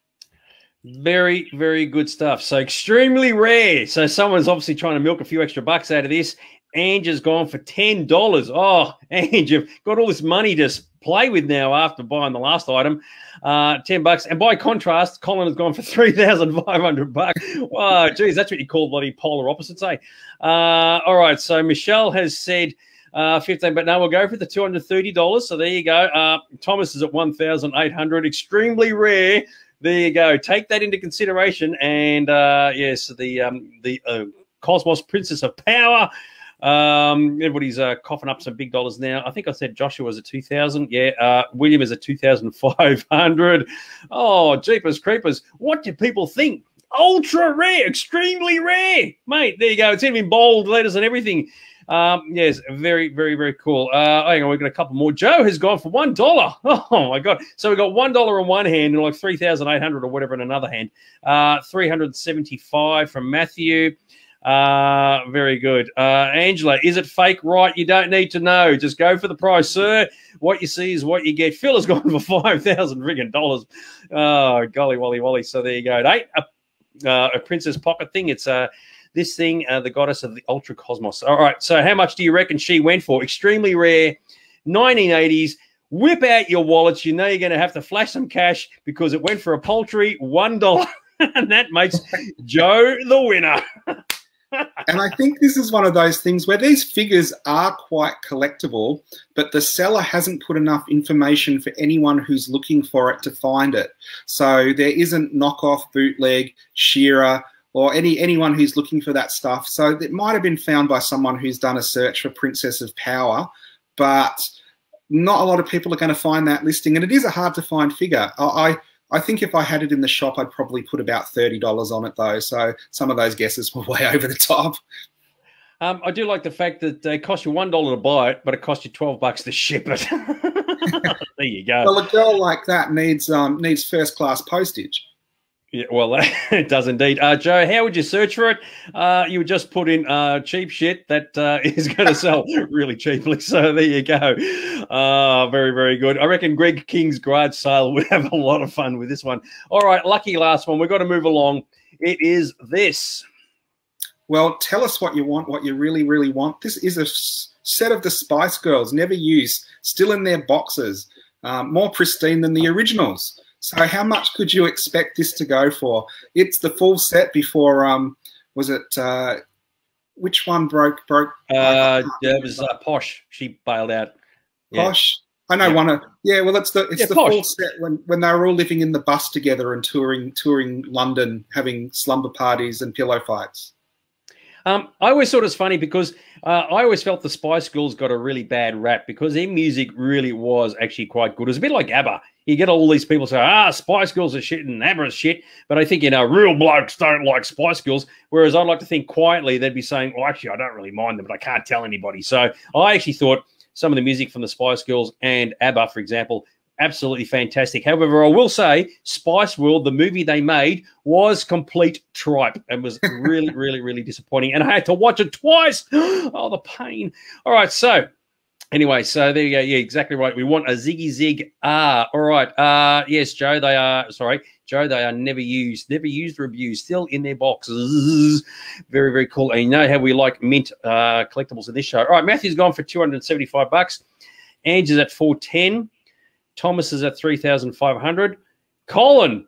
Speaker 1: Very, very good stuff. So extremely rare. So someone's obviously trying to milk a few extra bucks out of this. Ange has gone for $10. Oh, Ange, you've got all this money to play with now after buying the last item. $10. And by contrast, Colin has gone for $3,500. Wow, geez, that's what you call bloody polar opposites, eh? All right, so Michelle has said 15, but no, we'll go for the $230. So there you go. Thomas is at $1,800. Extremely rare. There you go. Take that into consideration. And yes, the Cosmos Princess of Power. Everybody's coughing up some big dollars now. I think I said Joshua was at 2,000. Yeah. William is at 2,500. Oh, jeepers creepers. What do people think? Ultra rare, extremely rare, mate. There you go. It's even in bold letters and everything. Yes, very, very, very cool. Hang on, we've got a couple more. Joe has gone for $1. Oh my God! So we got $1 on one hand and like 3,800 or whatever in another hand. 375 from Matthew. Very good. Angela, is it fake? Right, you don't need to know. Just go for the price, sir. What you see is what you get. Phil has gone for $5,000. Oh, golly, wally, wally. So there you go. It ain't a Princess Pocket thing. It's this thing, the goddess of the Ultra Cosmos. All right, so how much do you reckon she went for? Extremely rare, 1980s. Whip out your wallets. You know you're going to have to flash some cash because it went for a paltry $1. And that makes Joe the winner.
Speaker 2: And I think this is one of those things where these figures are quite collectible, but the seller hasn't put enough information for anyone who's looking for it to find it. So there isn't knockoff, bootleg, She-Ra, or anyone who's looking for that stuff. So it might have been found by someone who's done a search for Princess of Power, but not a lot of people are going to find that listing, and it is a hard to find figure. I think if I had it in the shop, I'd probably put about $30 on it, though. So some of those guesses were way over the top.
Speaker 1: I do like the fact that it costs you $1 to buy it, but it costs you $12 to ship it. There you go.
Speaker 2: Well, a girl like that needs first-class postage.
Speaker 1: Yeah, well, it does indeed. Joe, how would you search for it? You would just put in cheap shit that is going to sell really cheaply. So there you go. Very, very good. I reckon Greg King's garage sale would have a lot of fun with this one. All right, lucky last one. We've got to move along. It is this.
Speaker 2: Well, tell us what you want, what you really, really want. This is a set of the Spice Girls, never used, still in their boxes, more pristine than the originals. So how much could you expect this to go for? It's the full set before, was it, which one broke?
Speaker 1: It was Posh. She bailed out.
Speaker 2: Posh? Yeah. I know one of, yeah, well, it's the
Speaker 1: Posh.
Speaker 2: full set when they were all living in the bus together and touring London, having slumber parties and pillow fights.
Speaker 1: I always thought it was funny because I always felt the Spice Girls got a really bad rap because their music really was actually quite good. It was a bit like ABBA. You get all these people say, Spice Girls are shit and ABBA is shit. But I think, real blokes don't like Spice Girls. Whereas I'd like to think quietly they'd be saying, well, actually, I don't really mind them, but I can't tell anybody. So I actually thought some of the music from the Spice Girls and ABBA, for example, absolutely fantastic. However, I will say Spice World, the movie they made, was complete tripe and was really, really, really disappointing. And I had to watch it twice. Oh, the pain. All right, so anyway, so there you go. Yeah, exactly right. We want a Ziggy Zig R. All right. Yes, Joe, they are, Joe, they are never used or abused, still in their boxes. Very, very cool. And you know how we like mint collectibles in this show. All right, Matthew's gone for $275. Ange is at $410. Thomas is at 3,500. Colin,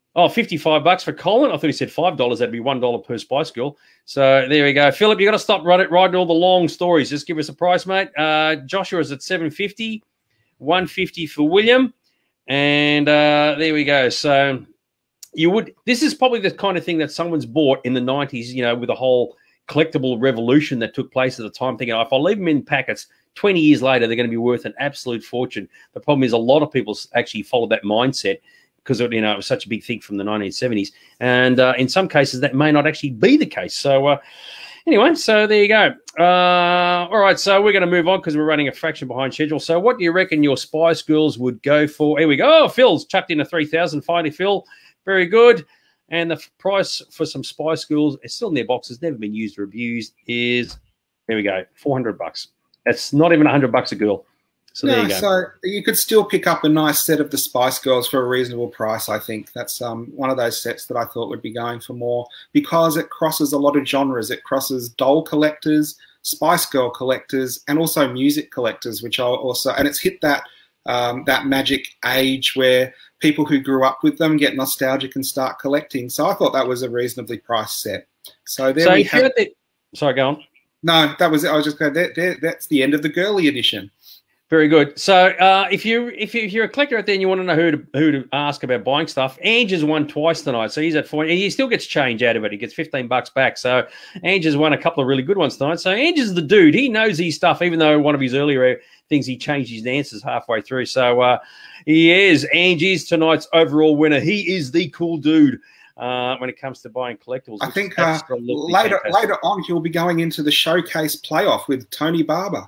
Speaker 1: $55 for Colin. I thought he said $5. That'd be $1 per Spice Girl. So there we go. Philip, you got to stop writing all the long stories. Just give us a price, mate. Joshua's at $750, $150 for William, and there we go. So this is probably the kind of thing that someone's bought in the 90s, with the whole collectible revolution that took place at the time, thinking, if I leave them in packets, 20 years later, they're going to be worth an absolute fortune. The problem is a lot of people actually followed that mindset because it was such a big thing from the 1970s. And in some cases, that may not actually be the case. So anyway, so there you go. All right, so we're going to move on because we're running a fraction behind schedule. So what do you reckon your Spice Girls would go for? Here we go. Oh, Phil's chucked in a 3,000. Finally, Phil. Very good. And the price for some Spice Girls, it's still in their boxes, never been used or abused, is, there we go, $400. That's not even $100 a girl. So there you go.
Speaker 2: So you could still pick up a nice set of the Spice Girls for a reasonable price, I think. That's one of those sets that I thought would be going for more because it crosses a lot of genres. It crosses doll collectors, Spice Girl collectors, and also music collectors, which are also, and it's hit that that magic age where people who grew up with them get nostalgic and start collecting. So I thought that was a reasonably priced set. So there we have it.
Speaker 1: Sorry, go on.
Speaker 2: No, that was it. I was just going, that's the end of the girly edition.
Speaker 1: Very good. So if you're a collector out there and you want to know who to ask about buying stuff, Ange has won twice tonight. So he's at 40. He still gets change out of it. He gets $15 back. So Ange has won a couple of really good ones tonight. So Ange is the dude. He knows his stuff, even though one of his earlier things he changed his answers halfway through. So he is. Ange is tonight's overall winner. He is the cool dude. When it comes to buying collectibles.
Speaker 2: I think later on he'll be going into the showcase playoff with Tony Barber.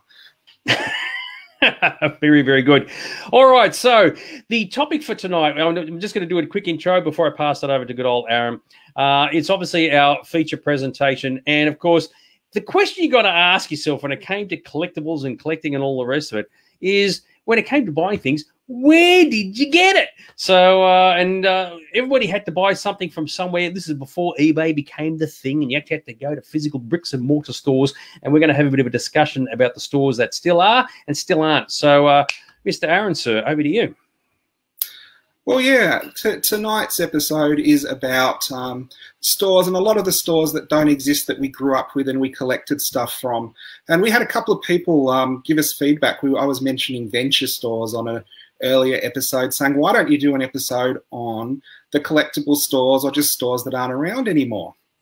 Speaker 1: Very, very good. All right, so the topic for tonight, I'm just going to do a quick intro before I pass it over to good old Aaron. It's obviously our feature presentation, and of course, the question you got to ask yourself when it came to collectibles and collecting and all the rest of it is, when it came to buying things, where did you get it? So, everybody had to buy something from somewhere. This is before eBay became the thing, and you actually had to go to physical bricks and mortar stores. And we're going to have a bit of a discussion about the stores that still are and still aren't. So, Mr. Aaron, sir, over to you.
Speaker 2: Well, yeah, tonight's episode is about stores, and a lot of the stores that don't exist that we grew up with and we collected stuff from. And we had a couple of people give us feedback. I was mentioning venture stores on an earlier episode, saying, why don't you do an episode on the collectible stores or just stores that aren't around anymore?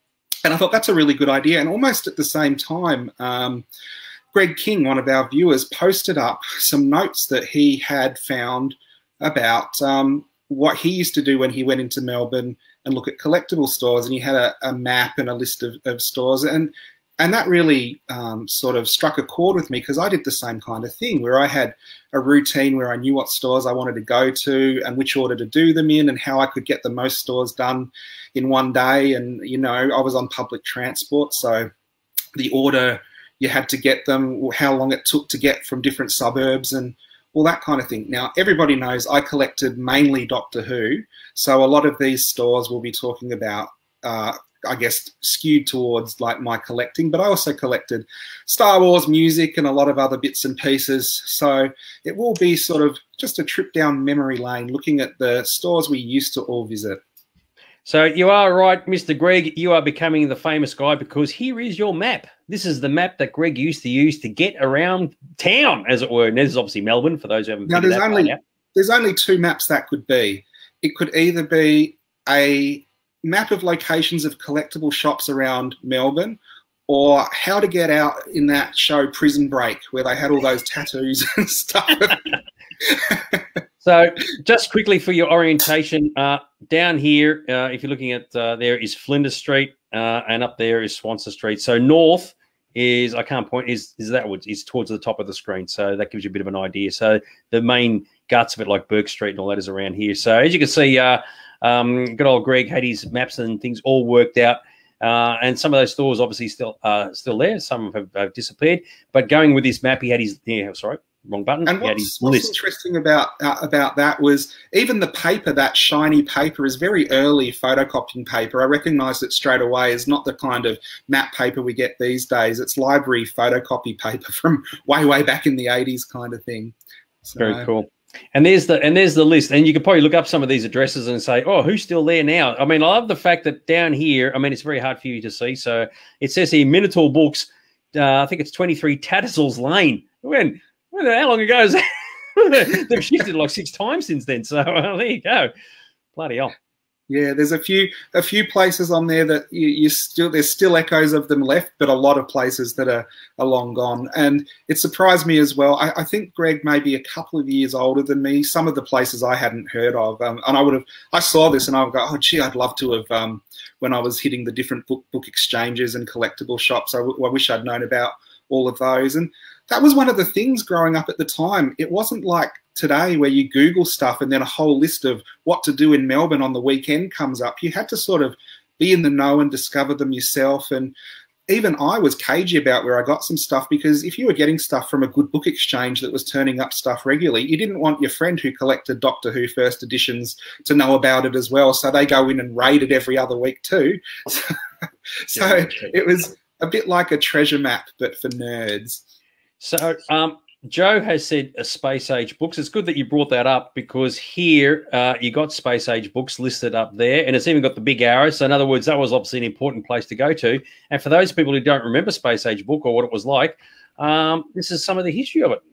Speaker 2: And I thought that's a really good idea. And almost at the same time, Greg King, one of our viewers, posted up some notes that he had found about what he used to do when he went into Melbourne and look at collectible stores. And he had a map and a list of stores. And that really sort of struck a chord with me, because I did the same kind of thing, where I had a routine where I knew what stores I wanted to go to and which order to do them in and how I could get the most stores done in one day. And, you know, I was on public transport, so the order you had to get them, how long it took to get from different suburbs and all that kind of thing. Now, everybody knows I collected mainly Doctor Who, so a lot of these stores will be talking about I guess, skewed towards like my collecting, but I also collected Star Wars music and a lot of other bits and pieces. So it will be sort of just a trip down memory lane, looking at the stores we used to all visit.
Speaker 1: So you are right, Mr. Greg. You are becoming the famous guy, because here is your map. This is the map that Greg used to use to get around town, as it were. And this is obviously Melbourne, for those who haven't figured that out.
Speaker 2: There's only two maps that could be. It could either be a map of locations of collectible shops around Melbourne, or how to get out in that show Prison Break, where they had all those tattoos and stuff.
Speaker 1: So just quickly for your orientation, down here, if you're looking at there is Flinders Street, and up there is Swanson Street. So north is, I can't point, is that is towards the top of the screen. So that gives you a bit of an idea. So the main guts of it, like Burke Street and all that, is around here. So as you can see, good old Greg had his maps and things all worked out. And some of those stores obviously still there. Some have disappeared. But going with this map, he had his, sorry, wrong button.
Speaker 2: And what's interesting about that was even the paper, that shiny paper, is very early photocopying paper. I recognised it straight away as not the kind of map paper we get these days. It's library photocopy paper from way back in the 80s kind of thing. So,
Speaker 1: very cool. And there's the list, and you could probably look up some of these addresses and say, oh, who's still there now? I mean, I love the fact that down here, I mean, it's very hard for you to see. So it says here, Minotaur Books, I think it's 23 Tattersalls Lane. How long ago is that? They've shifted like 6 times since then. So there you go. Bloody hell.
Speaker 2: Yeah, there's a few places on there that there's still echoes of them left, but a lot of places that are long gone. And it surprised me as well. I think Greg may be a couple of years older than me. Some of the places I hadn't heard of, and I saw this and I would go, oh gee, I'd love to have when I was hitting the different book exchanges and collectible shops. I wish I'd known about all of those. And that was one of the things growing up at the time. It wasn't like today where you Google stuff and then a whole list of what to do in Melbourne on the weekend comes up. You had to sort of be in the know and discover them yourself. And even I was cagey about where I got some stuff, because if you were getting stuff from a good book exchange that was turning up stuff regularly, you didn't want your friend who collected Doctor Who first editions to know about it as well. So they go in and raid it every other week too. So it was a bit like a treasure map, but for nerds.
Speaker 1: So Joe has said Space Age books. It's good that you brought that up, because here you got Space Age books listed up there, and it's even got the big arrow. So in other words, that was obviously an important place to go to. And for those people who don't remember Space Age book or what it was like, this is some of the history of it.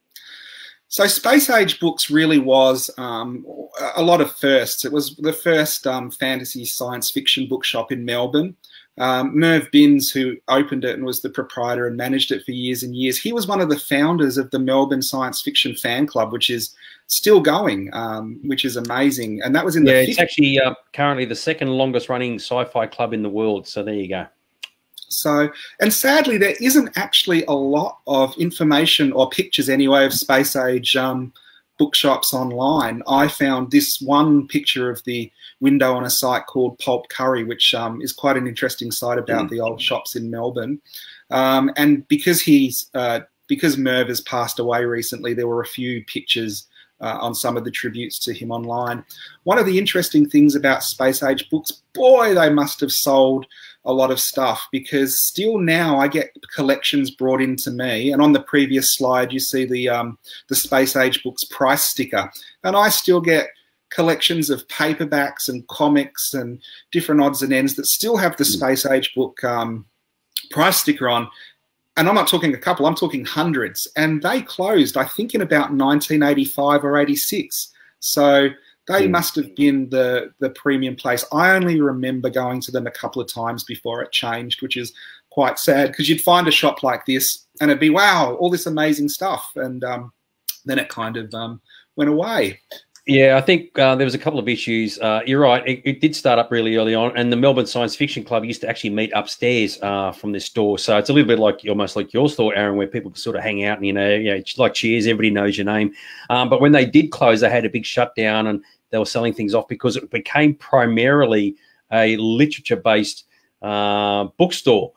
Speaker 2: So Space Age books really was a lot of firsts. It was the first fantasy science fiction bookshop in Melbourne. Merv Binns, who opened it and was the proprietor and managed it for years and years, he was one of the founders of the Melbourne Science Fiction Fan Club, which is still going, which is amazing. And that was in the 50s.
Speaker 1: It's actually currently the second longest running sci-fi club in the world. So there you go.
Speaker 2: So, and sadly, there isn't actually a lot of information or pictures anyway of Space Age bookshops online. I found this one picture of the window on a site called Pulp Curry, which is quite an interesting site about the old shops in Melbourne. And because Merv has passed away recently, there were a few pictures on some of the tributes to him online. One of the interesting things about Space Age books, boy, they must have sold a lot of stuff, because still now I get collections brought into me, and on the previous slide you see the Space Age books price sticker, and I still get collections of paperbacks and comics and different odds and ends that still have the Space Age book price sticker on. And I'm not talking a couple, I'm talking hundreds. And they closed, I think, in about 1985 or 86. So They must have been the premium place. I only remember going to them a couple of times before it changed, which is quite sad, because you'd find a shop like this and it'd be, wow, all this amazing stuff. And then it kind of went away.
Speaker 1: Yeah, I think there was a couple of issues. You're right. It did start up really early on, and the Melbourne Science Fiction Club used to actually meet upstairs from this store. So it's a little bit like almost like your store, Aaron, where people can sort of hang out and, it's like Cheers, everybody knows your name. But when they did close, they had a big shutdown and they were selling things off because it became primarily a literature-based bookstore.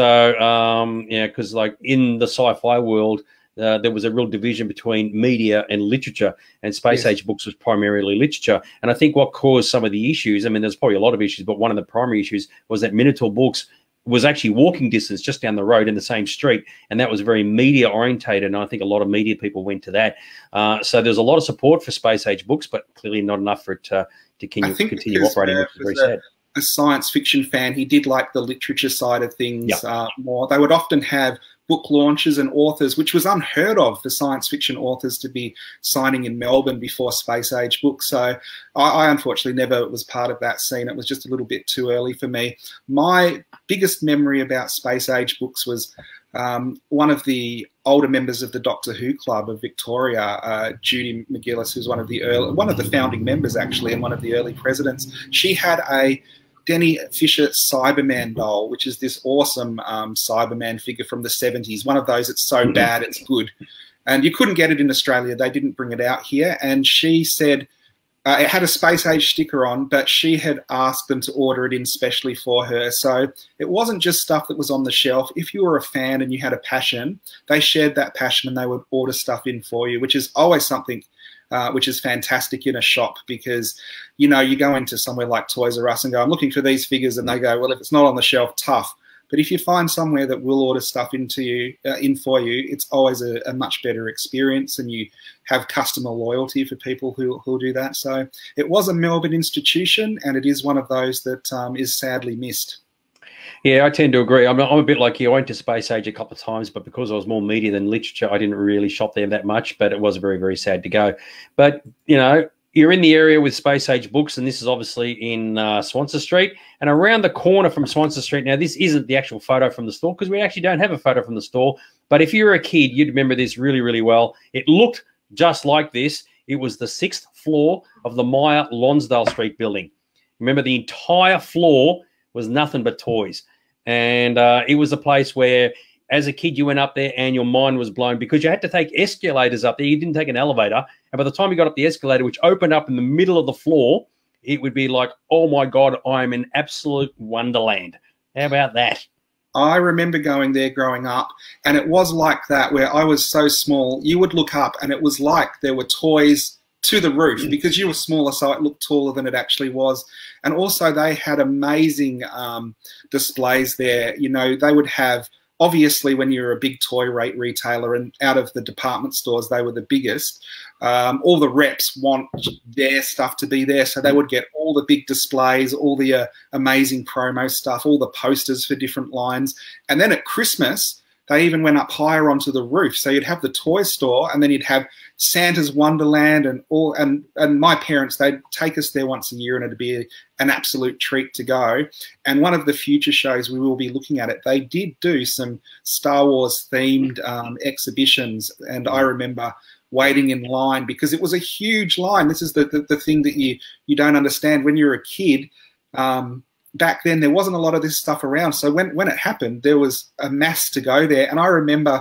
Speaker 1: So, because like in the sci-fi world, there was a real division between media and literature, and Space Age Books was primarily literature. And I think what caused some of the issues, I mean, there's probably a lot of issues, but one of the primary issues was that Minotaur Books was actually walking distance just down the road in the same street, and that was very media orientated, and I think a lot of media people went to that. So there's a lot of support for Space Age Books, but clearly not enough for it to continue operating, which is very sad.
Speaker 2: A science fiction fan, he did like the literature side of things more. They would often have book launches and authors, which was unheard of for science fiction authors to be signing in Melbourne before Space Age Books. So I unfortunately never was part of that scene. It was just a little bit too early for me. My biggest memory about Space Age Books was one of the older members of the Doctor Who Club of Victoria, Judy McGillis, who's one of the founding members actually, and one of the early presidents. She had a Denny Fisher Cyberman doll, which is this awesome Cyberman figure from the 70s. One of those, it's so bad, it's good. And you couldn't get it in Australia. They didn't bring it out here. And she said it had a Space Age sticker on, but she had asked them to order it in specially for her. So it wasn't just stuff that was on the shelf. If you were a fan and you had a passion, they shared that passion and they would order stuff in for you, which is always something which is fantastic in a shop, because, you go into somewhere like Toys R Us and go, I'm looking for these figures, and they go, well, if it's not on the shelf, tough. But if you find somewhere that will order stuff in for you, it's always a much better experience, and you have customer loyalty for people who'll do that. So it was a Melbourne institution, and it is one of those that is sadly missed.
Speaker 1: Yeah, I tend to agree. I'm a bit like you. I went to Space Age a couple of times, but because I was more media than literature, I didn't really shop there that much, but it was very, very sad to go. But, you're in the area with Space Age Books, and this is obviously in Swanston Street. And around the corner from Swanston Street, now this isn't the actual photo from the store, because we actually don't have a photo from the store. But if you were a kid, you'd remember this really, really well. It looked just like this. It was the 6th floor of the Myer Lonsdale Street building. Remember, the entire floor was nothing but toys. And it was a place where, as a kid, you went up there and your mind was blown, because you had to take escalators up there. You didn't take an elevator. And by the time you got up the escalator, which opened up in the middle of the floor, it would be like, oh, my God, I'm in absolute wonderland. How about that?
Speaker 2: I remember going there growing up, and it was like that, where I was so small. You would look up and it was like there were toys to the roof, because you were smaller, so it looked taller than it actually was. And also they had amazing displays there. They would have, obviously, when you're a big toy rate retailer, and out of the department stores, they were the biggest, all the reps want their stuff to be there. So they would get all the big displays, all the amazing promo stuff, all the posters for different lines. And then at Christmas, they even went up higher onto the roof. So you'd have the toy store, and then you'd have Santa's Wonderland, and my parents, they'd take us there once a year, and it'd be an absolute treat to go. And one of the future shows we will be looking at it, they did do some Star Wars themed exhibitions, and I remember waiting in line, because it was a huge line. This is the thing that you don't understand when you're a kid. Back then, there wasn't a lot of this stuff around. So when it happened, there was a mass to go there. And I remember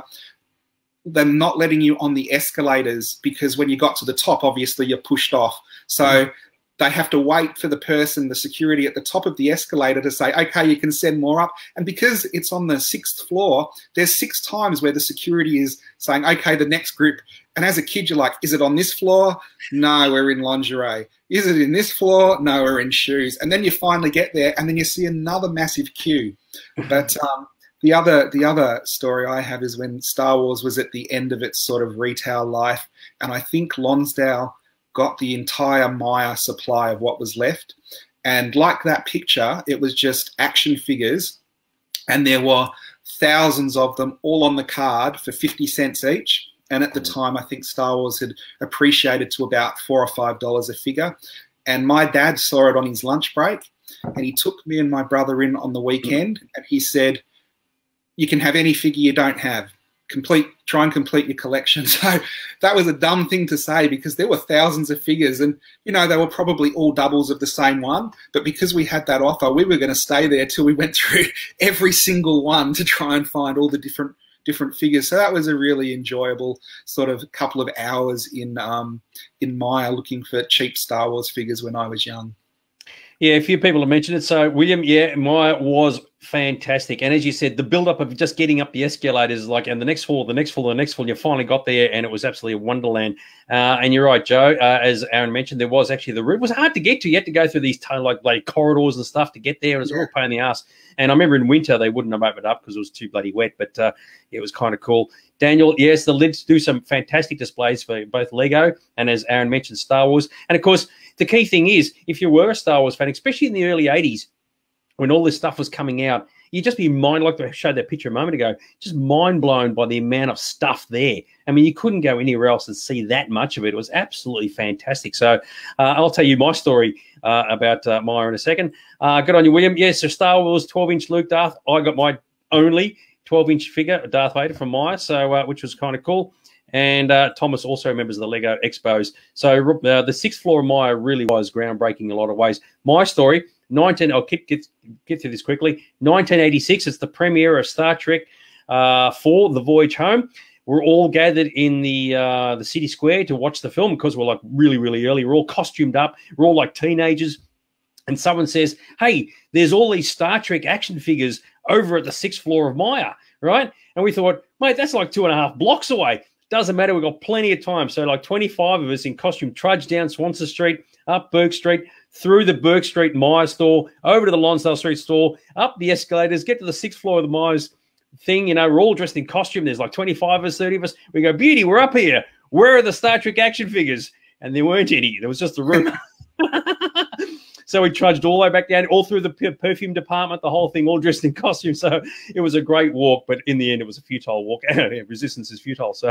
Speaker 2: them not letting you on the escalators, because when you got to the top, obviously you're pushed off. So they have to wait for the security at the top of the escalator to say, okay, you can send more up. And because it's on the 6th floor, there's 6 times where the security is saying, okay, the next group. And as a kid, you're like, is it on this floor? No, we're in lingerie. Is it in this floor? No, we're in shoes. And then you finally get there, and then you see another massive queue. But the other story I have is when Star Wars was at the end of its sort of retail life, and I think Lonsdale got the entire Myer supply of what was left. And like that picture, it was just action figures, and there were thousands of them all on the card for 50 cents each. And at the time, I think Star Wars had appreciated to about $4 or $5 a figure. And my dad saw it on his lunch break, and he took me and my brother in on the weekend, and he said, "You can have any figure you don't have. Try and complete your collection." So that was a dumb thing to say, because there were thousands of figures, and they were probably all doubles of the same one. But because we had that offer, we were going to stay there till we went through every single one to try and find all the different figures. So that was a really enjoyable sort of couple of hours in Myer looking for cheap Star Wars figures when I was young.
Speaker 1: Yeah, a few people have mentioned it. So, William, yeah, Myer was fantastic. And as you said, the build-up of just getting up the escalators, and the next floor, you finally got there, and it was absolutely a wonderland. And you're right, Joe, as Aaron mentioned, there was actually the roof. It was hard to get to. You had to go through these corridors and stuff to get there. It was all a pain in the ass. And I remember in winter, they wouldn't have opened up because it was too bloody wet, but it was kind of cool. Daniel, yes, the Lids do some fantastic displays for both Lego and, as Aaron mentioned, Star Wars. And, of course, the key thing is, if you were a Star Wars fan, especially in the early 80s, when all this stuff was coming out, you'd just be like I showed that picture a moment ago, just mind blown by the amount of stuff there. I mean, you couldn't go anywhere else and see that much of it. It was absolutely fantastic. So I'll tell you my story about Myer in a second. Good on you, William. Yes, so Star Wars 12-inch Luke Darth. I got my only 12-inch figure, Darth Vader, from Myer, so which was kind of cool. And Thomas also remembers the Lego Expos. So the 6th floor of Myer really was groundbreaking in a lot of ways. My story, I'll get through this quickly. 1986, it's the premiere of Star Trek 4, The Voyage Home. We're all gathered in the city square to watch the film because we're like really, really early. We're all costumed up. We're all like teenagers. And someone says, "Hey, there's all these Star Trek action figures over at the 6th floor of Myer," right? And we thought, mate, that's like 2.5 blocks away. Doesn't matter. We've got plenty of time. So like 25 of us in costume trudged down Swanston Street, up Burke Street, through the Burke Street Myer store, over to the Lonsdale Street store, up the escalators, get to the 6th floor of the Myers thing. We're all dressed in costume. There's like 25 of us, 30 of us. We go, "Beauty, we're up here. Where are the Star Trek action figures?" And there weren't any. There was just a room. So we trudged all the way back down, all through the perfume department, the whole thing, all dressed in costume. So it was a great walk, but in the end, it was a futile walk. Resistance is futile. So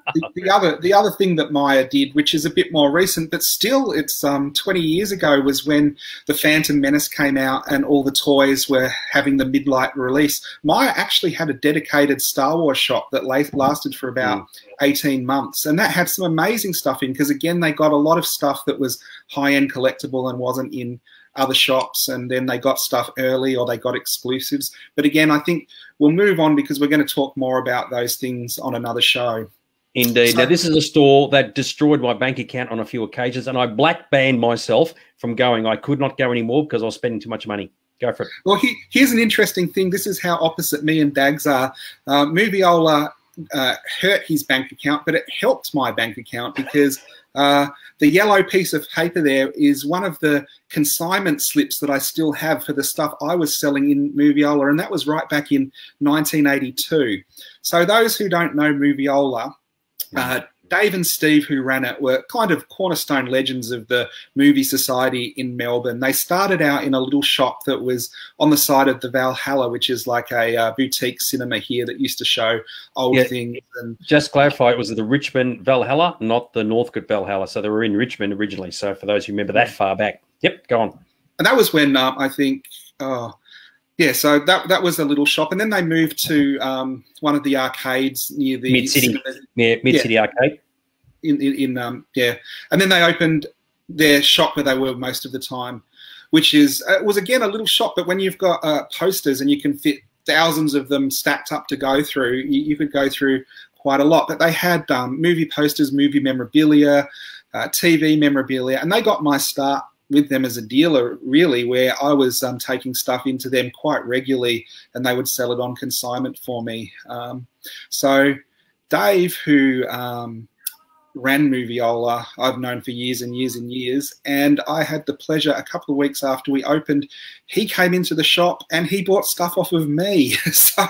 Speaker 2: the other thing that Myer did, which is a bit more recent, but still it's 20 years ago, was when the Phantom Menace came out and all the toys were having the midnight release. Myer actually had a dedicated Star Wars shop that lasted for about 18 months, and that had some amazing stuff in, because again, they got a lot of stuff that was high-end collectible and wasn't in other shops, and then they got stuff early or they got exclusives. But again, I think we'll move on because we're going to talk more about those things on another show.
Speaker 1: Indeed. So, now, this is a store that destroyed my bank account on a few occasions, and I black banned myself from going. I could not go anymore because I was spending too much money. Go for it.
Speaker 2: Well, here's an interesting thing. This is how opposite me and Dags are. Moviola hurt his bank account, but it helped my bank account because the yellow piece of paper there is one of the consignment slips that I still have for the stuff I was selling in Moviola, and that was right back in 1982. So those who don't know Moviola, Dave and Steve, who ran it, were kind of cornerstone legends of the movie society in Melbourne. They started out in a little shop that was on the side of the Valhalla, which is like a boutique cinema here that used to show old things. And
Speaker 1: just clarify, it was the Richmond Valhalla, not the Northcote Valhalla. So they were in Richmond originally. So for those who remember that far back. Yep, go on.
Speaker 2: And that was when I think... yeah, so that was a little shop, and then they moved to one of the arcades near the
Speaker 1: Mid-City, Mid-City Arcade.
Speaker 2: And then they opened their shop where they were most of the time, which was again a little shop. But when you've got posters and you can fit thousands of them stacked up to go through, you could go through quite a lot. But they had movie posters, movie memorabilia, TV memorabilia, and they got my start with them as a dealer, really, where I was taking stuff into them quite regularly, and they would sell it on consignment for me. So Dave, who ran Moviola, I've known for years and years and years, and I had the pleasure a couple of weeks after we opened, he came into the shop and he bought stuff off of me. So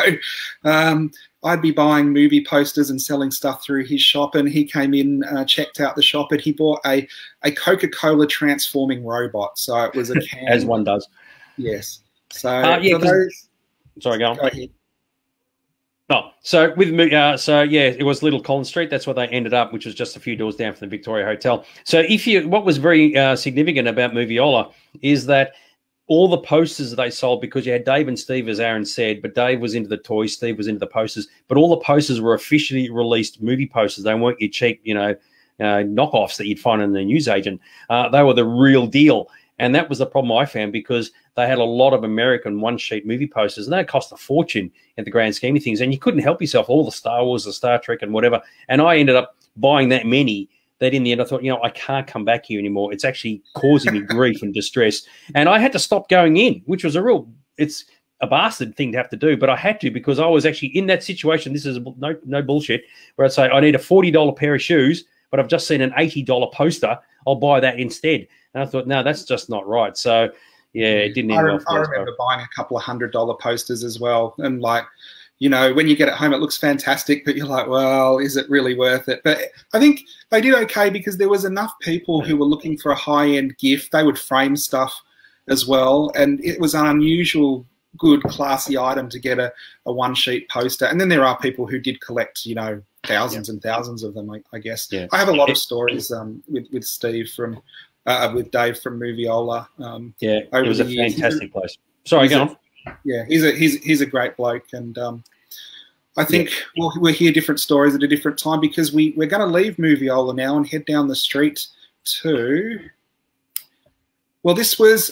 Speaker 2: I'd be buying movie posters and selling stuff through his shop, and he came in, checked out the shop, and he bought a Coca-Cola transforming robot. So it was a can.
Speaker 1: As one does.
Speaker 2: Yes. So
Speaker 1: sorry, go on.
Speaker 2: Go ahead.
Speaker 1: Oh, so with so yeah, it was Little Collins Street. That's where they ended up, which was just a few doors down from the Victoria Hotel. So what was very significant about Moviola is that all the posters that they sold, because you had Dave and Steve, as Aaron said, but Dave was into the toys, Steve was into the posters, but all the posters were officially released movie posters. They weren't your cheap, knockoffs that you'd find in the newsagent. They were the real deal. And that was the problem I found, because they had a lot of American one-sheet movie posters, and they cost a fortune in the grand scheme of things. And you couldn't help yourself, all the Star Wars, the Star Trek, and whatever. And I ended up buying that many that in the end I thought, I can't come back here anymore. It's actually causing me grief and distress. And I had to stop going in, which was it's a bastard thing to have to do, but I had to, because I was actually in that situation. This is no bullshit, where I'd say, I need a $40 pair of shoes, but I've just seen an $80 poster. I'll buy that instead. And I thought, no, that's just not right. So, yeah, it didn't end well.
Speaker 2: I remember buying a couple of $100 posters as well. And when you get it home, it looks fantastic, but you're like, well, is it really worth it? But I think they did okay, because there was enough people who were looking for a high-end gift. They would frame stuff as well. And it was an unusual, good, classy item to get a one-sheet poster. And then there are people who did collect, thousands and thousands of them, I guess. Yeah. I have a lot of stories with Steve with Dave from Moviola.
Speaker 1: It was a fantastic place. Sorry, go on.
Speaker 2: Yeah, he's a great bloke, and I think we'll hear different stories at a different time, because we're going to leave Moviola now and head down the street to. Well, this was.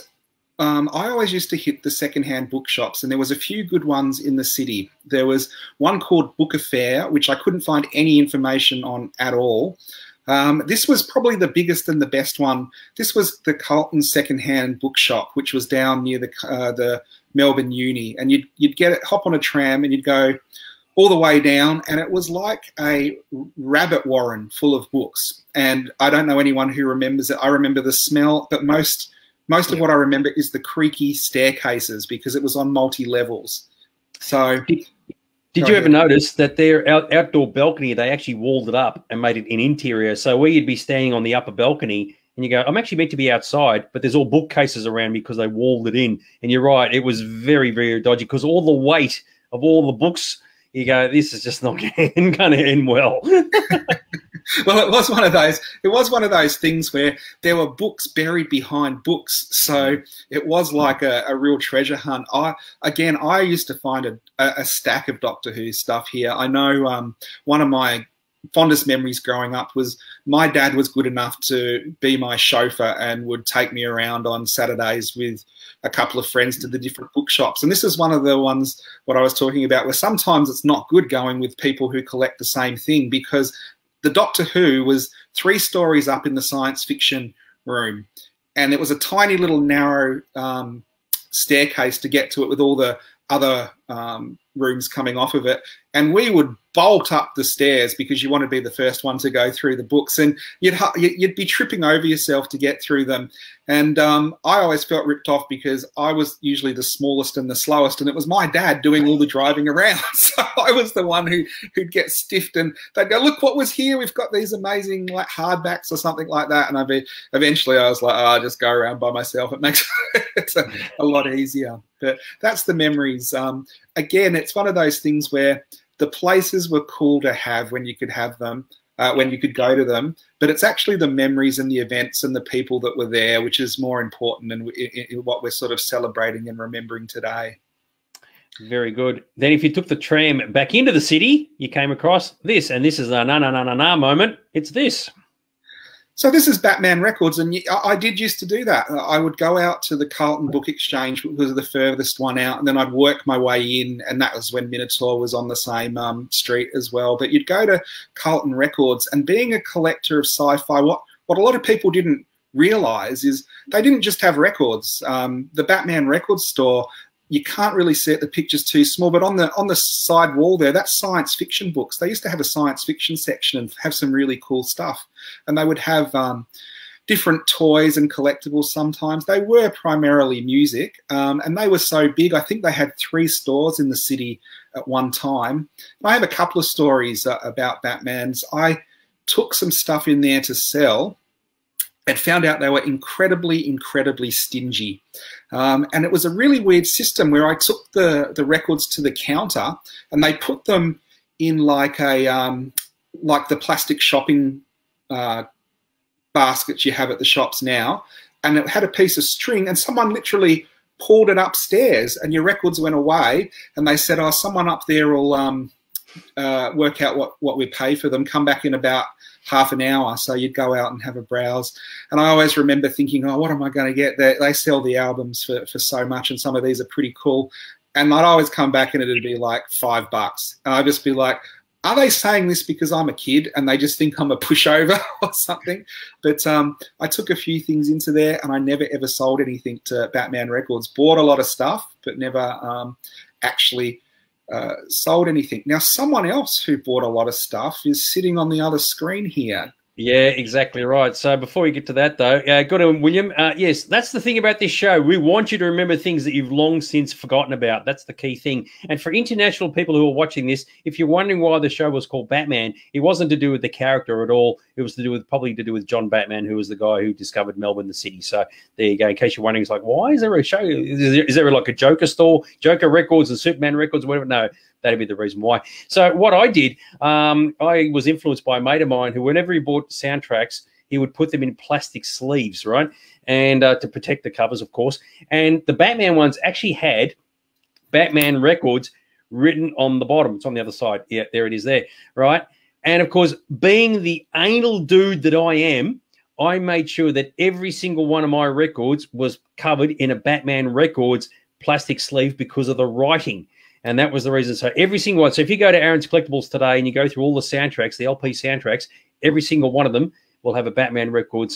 Speaker 2: I always used to hit the secondhand bookshops, and there was a few good ones in the city. There was one called Book Affair, which I couldn't find any information on at all. This was probably the biggest and the best one. This was the Carlton secondhand bookshop, which was down near the Melbourne Uni, and you'd hop on a tram and you'd go all the way down, and it was like a rabbit warren full of books. And I don't know anyone who remembers it. I remember the smell, but most of what I remember is the creaky staircases, because it was on multi-levels. So.
Speaker 1: Did you ever notice that their outdoor balcony, they actually walled it up and made it an interior? So where you'd be standing on the upper balcony and you go, I'm actually meant to be outside, but there's all bookcases around me because they walled it in. And you're right, it was very, very dodgy, because all the weight of all the books, you go, this is just not going to end well.
Speaker 2: Well, it was one of those things where there were books buried behind books. So it was like a real treasure hunt. I used to find a stack of Doctor Who stuff here. I know one of my fondest memories growing up was my dad was good enough to be my chauffeur and would take me around on Saturdays with a couple of friends to the different bookshops. And this is one of the ones what I was talking about, where sometimes it's not good going with people who collect the same thing, because the Doctor Who was 3 stories up in the science fiction room, and it was a tiny little narrow staircase to get to it, with all the other rooms coming off of it. And we would bolt up the stairs because you want to be the first one to go through the books, and you'd be tripping over yourself to get through them. And I always felt ripped off, because I was usually the smallest and the slowest, and it was my dad doing all the driving around. So I was the one who'd get stiffed, and they'd go, look what was here, we've got these amazing like hardbacks or something like that. And eventually I was like, I'll just go around by myself. It makes it a lot easier. But that's the memories. Again, it's one of those things where the places were cool to have when you could have them, when you could go to them, but it's actually the memories and the events and the people that were there, which is more important than what we're sort of celebrating and remembering today.
Speaker 1: Very good. Then if you took the tram back into the city, you came across this, and this is a na moment. It's this.
Speaker 2: So this is Batman Records, and I did used to do that. I would go out to the Carlton Book Exchange, which was the furthest one out, and then I'd work my way in, and that was when Minotaur was on the same street as well. But you'd go to Carlton Records, and being a collector of sci-fi, what a lot of people didn't realise is they didn't just have records. The Batman Records store, you can't really see it, the picture's too small, but on the side wall there, that's science fiction books. They used to have a science fiction section and have some really cool stuff. And they would have different toys and collectibles sometimes. They were primarily music, and they were so big. I think they had 3 stores in the city at one time. I have a couple of stories about Batmans. I took some stuff in there to sell, and found out they were incredibly stingy. And it was a really weird system where I took the records to the counter and they put them in like the plastic shopping baskets you have at the shops now, and it had a piece of string, and someone literally pulled it upstairs, and your records went away, and they said, oh, someone up there will work out what we pay for them, come back in about half an hour. So you'd go out and have a browse. And I always remember thinking, oh, what am I going to get? They sell the albums for so much, and some of these are pretty cool. And I'd always come back and it'd be like $5. And I'd just be like, are they saying this because I'm a kid and they just think I'm a pushover or something? But I took a few things into there, and I never ever sold anything to Batman Records. Bought a lot of stuff, but never actually sold anything. Now, someone else who bought a lot of stuff is sitting on the other screen here.
Speaker 1: Yeah, exactly right. So before we get to that, though, good on William. Yes, that's the thing about this show. We want you to remember things that you've long since forgotten about. That's the key thing. And for international people who are watching this, if you're wondering why the show was called Batman, it wasn't to do with the character at all. It was probably to do with John Batman, who was the guy who discovered Melbourne, the city. So there you go. In case you're wondering, it's like, why is there a show? Is there like a Joker store, Joker Records and Superman Records, whatever? No. That'd be the reason why. So what I did, I was influenced by a mate of mine who, whenever he bought soundtracks, he would put them in plastic sleeves, right? And to protect the covers, of course. And the Batman ones actually had Batman Records written on the bottom. It's on the other side. Yeah, there it is there, right? And, of course, being the anal dude that I am, I made sure that every single one of my records was covered in a Batman Records plastic sleeve because of the writing. And that was the reason. So every single one. So if you go to Aaron's Collectables today and you go through all the soundtracks, the LP soundtracks, every single one of them will have a Batman Records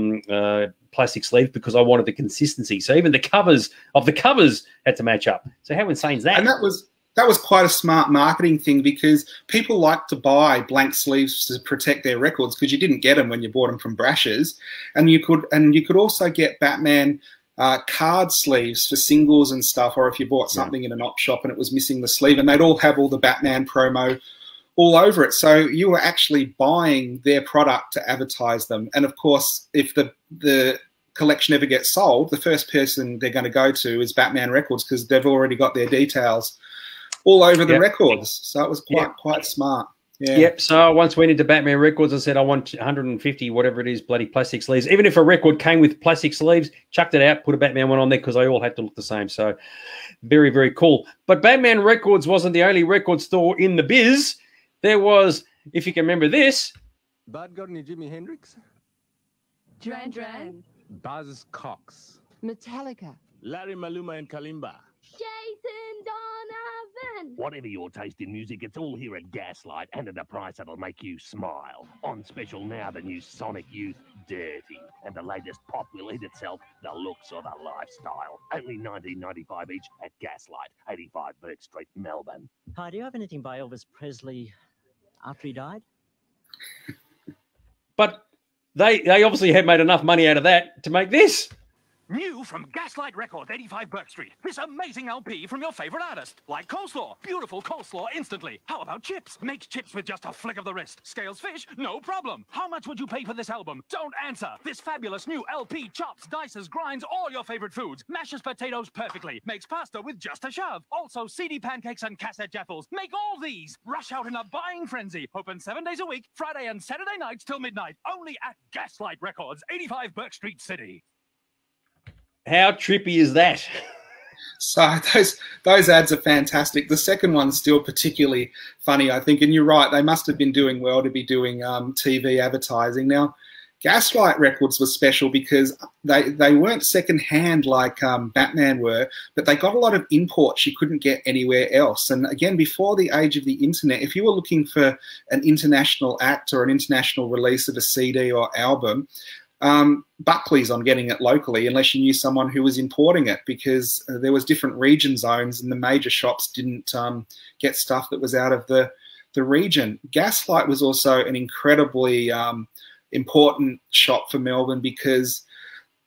Speaker 1: plastic sleeve because I wanted the consistency. So even the covers of the covers had to match up. So how insane is that?
Speaker 2: And that was quite a smart marketing thing, because people like to buy blank sleeves to protect their records because you didn't get them when you bought them from Brash's, and you could also get Batman card sleeves for singles and stuff, or if you bought something in an op shop and it was missing the sleeve, and they'd all have all the Batman promo all over it. So you were actually buying their product to advertise them. And of course, if the collection ever gets sold, the first person they're going to go to is Batman Records, because they've already got their details all over the records. So it was quite smart. Yeah.
Speaker 1: Yep. So I once went into Batman Records and said, I want 150, whatever it is, bloody plastic sleeves. Even if a record came with plastic sleeves, chucked it out, put a Batman one on there because they all had to look the same. So very, very cool. But Batman Records wasn't the only record store in the biz. There was, if you can remember this.
Speaker 3: Bud got any Jimi Hendrix?
Speaker 4: Duran Duran.
Speaker 3: Buzz Cox.
Speaker 4: Metallica.
Speaker 3: Larry Maluma and Kalimba.
Speaker 4: Jason Donovan.
Speaker 5: Whatever your taste in music, it's all here at Gaslight, and at a price that'll make you smile. On special now, the new Sonic Youth Dirty, and the latest pop will eat itself, the looks or the lifestyle. Only $19.95 each at Gaslight, 85 Burke Street, Melbourne.
Speaker 6: Hi, do you have anything by Elvis Presley after he died?
Speaker 1: But they obviously had made enough money out of that to make this.
Speaker 7: New from Gaslight Records, 85 Burke Street. This amazing LP from your favorite artist. Like coleslaw. Beautiful coleslaw instantly. How about chips? Makes chips with just a flick of the wrist. Scales fish? No problem. How much would you pay for this album? Don't answer. This fabulous new LP chops, dices, grinds all your favorite foods. Mashes potatoes perfectly. Makes pasta with just a shove. Also CD pancakes and cassette jaffles. Make all these. Rush out in a buying frenzy. Open 7 days a week, Friday and Saturday nights till midnight. Only at Gaslight Records, 85 Burke Street, City.
Speaker 1: How trippy is that?
Speaker 2: So those ads are fantastic. The second one's still particularly funny, I think. And you're right, they must have been doing well to be doing TV advertising. Now, Gaslight Records was special because they weren't secondhand like Batman were, but they got a lot of imports you couldn't get anywhere else. And again, before the age of the internet, if you were looking for an international act or an international release of a CD or album, Buckley's on getting it locally unless you knew someone who was importing it, because there was different region zones and the major shops didn't get stuff that was out of the region. Gaslight was also an incredibly important shop for Melbourne because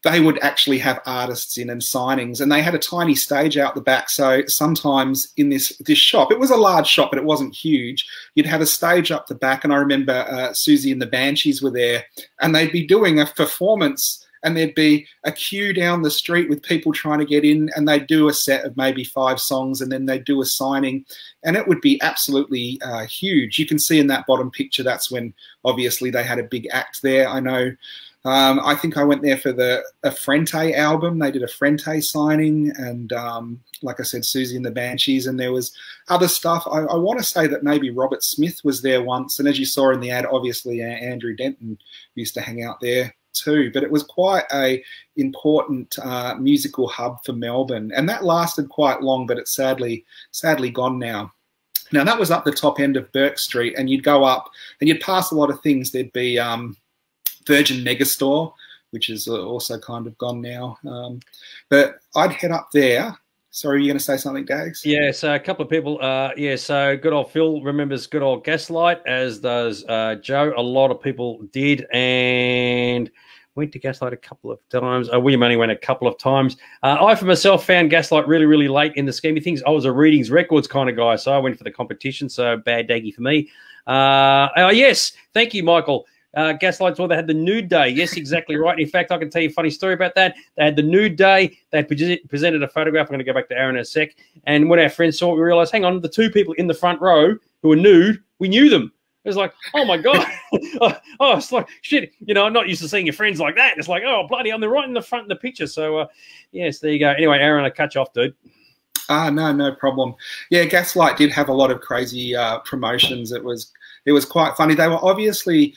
Speaker 2: they would actually have artists in and signings, and they had a tiny stage out the back. So sometimes in this shop, it was a large shop, but it wasn't huge. You'd have a stage up the back, and I remember Susie and the Banshees were there, and they'd be doing a performance, and there'd be a queue down the street with people trying to get in, and they'd do a set of maybe 5 songs, and then they'd do a signing, and it would be absolutely huge. You can see in that bottom picture, that's when obviously they had a big act there. I know. I think I went there for a Frente album. They did a Frente signing, and like I said, Susie and the Banshees, and there was other stuff. I want to say that maybe Robert Smith was there once, and as you saw in the ad, obviously Andrew Denton used to hang out there too. But it was quite a important musical hub for Melbourne, and that lasted quite long, but it's sadly gone now. Now, that was up the top end of Burke Street, and you'd go up and you'd pass a lot of things. There'd be Virgin Megastore, which is also kind of gone now. But I'd head up there. Sorry, you're going to say something, Dags?
Speaker 1: Yeah, so a couple of people. Yeah, so good old Phil remembers good old Gaslight, as does Joe. A lot of people did, and went to Gaslight a couple of times. William only went a couple of times. I, for myself, found Gaslight really, really late in the scheme of things. I was a Readings Records kind of guy, so I went for the competition, so bad daggy for me. Yes, thank you, Michael. Gaslight Tour, they had the nude day. Yes, exactly right. In fact, I can tell you a funny story about that. They had the nude day. They presented a photograph. I'm going to go back to Aaron in a sec. And when our friends saw it, we realized, hang on, the 2 people in the front row who were nude, we knew them. It was like, oh, my God. Oh, it's like, shit. You know, I'm not used to seeing your friends like that. It's like, oh, bloody, I'm right in the front of the picture. So, yes, there you go. Anyway, Aaron, I cut you off, dude.
Speaker 2: No problem. Yeah, Gaslight did have a lot of crazy promotions. It was quite funny. They were obviously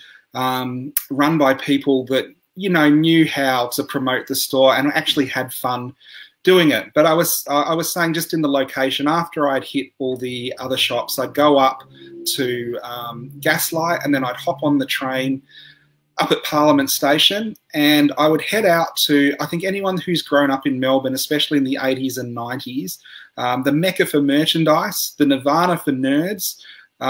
Speaker 2: run by people that, you know, knew how to promote the store and actually had fun doing it. But I was saying, just in the location, after I'd hit all the other shops, I'd go up to Gaslight, and then I'd hop on the train up at Parliament Station, and I would head out to, I think anyone who's grown up in Melbourne, especially in the 80s and 90s, the Mecca for merchandise, the Nirvana for nerds.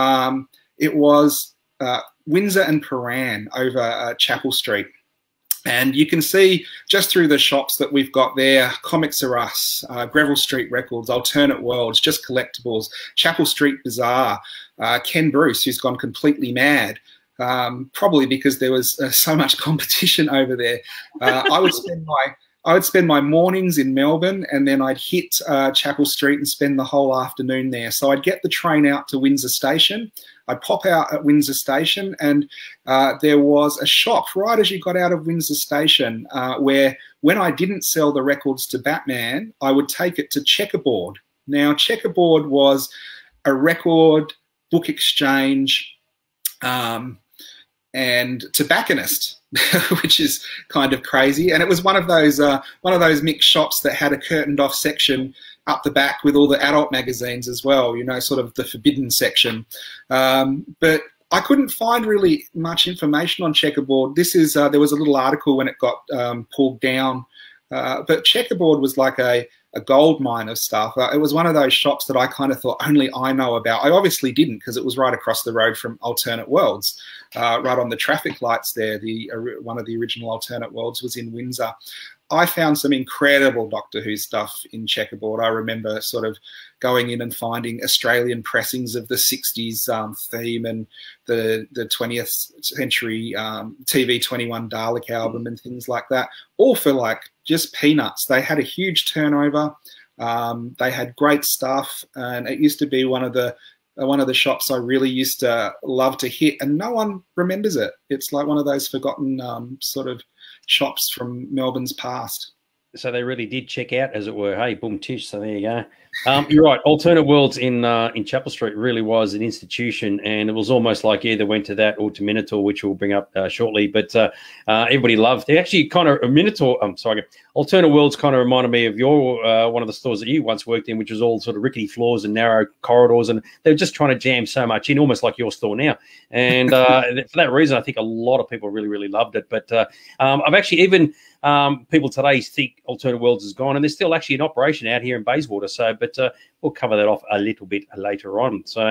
Speaker 2: It was Windsor and Paran over Chapel Street. And you can see just through the shops that we've got there, Comics R Us, Greville Street Records, Alternate Worlds, Just Collectables, Chapel Street Bazaar, Ken Bruce, who's gone completely mad, probably because there was so much competition over there. I would spend my mornings in Melbourne, and then I'd hit Chapel Street and spend the whole afternoon there. So I'd get the train out to Windsor Station. I'd pop out at Windsor Station, and there was a shop right as you got out of Windsor Station where, when I didn't sell the records to Batman, I would take it to Checkerboard. Now, Checkerboard was a record book exchange and tobacconist, which is kind of crazy. And it was one of those mixed shops that had a curtained off section up the back with all the adult magazines as well, you know, sort of the forbidden section. But I couldn't find really much information on Checkerboard. This is there was a little article when it got pulled down, but Checkerboard was like a gold mine of stuff. It was one of those shops that I kind of thought only I know about. I obviously didn't, because it was right across the road from Alternate Worlds, right on the traffic lights there. One of the original Alternate Worlds was in Windsor. I found some incredible Doctor Who stuff in Checkerboard. I remember sort of going in and finding Australian pressings of the 60s theme and the 20th century TV 21 Dalek album and things like that, all for like just peanuts. They had a huge turnover. They had great stuff, and it used to be one of the shops I really used to love to hit, and no one remembers it. It's like one of those forgotten sort of shops from Melbourne's past.
Speaker 1: So they really did check out, as it were. Hey, boom, tish. So there you go. You're right. Alternate Worlds in Chapel Street really was an institution, and it was almost like either went to that or to Minotaur, which we'll bring up shortly. But everybody loved it. Actually, kind of Alternate Worlds kind of reminded me of your one of the stores that you once worked in, which was all sort of rickety floors and narrow corridors, and they were just trying to jam so much in, almost like your store now. And for that reason, I think a lot of people really, really loved it. But I've actually even people today think Alternate Worlds is gone, and there's still actually an operation out here in Bayswater. So, but we'll cover that off a little bit later on. So,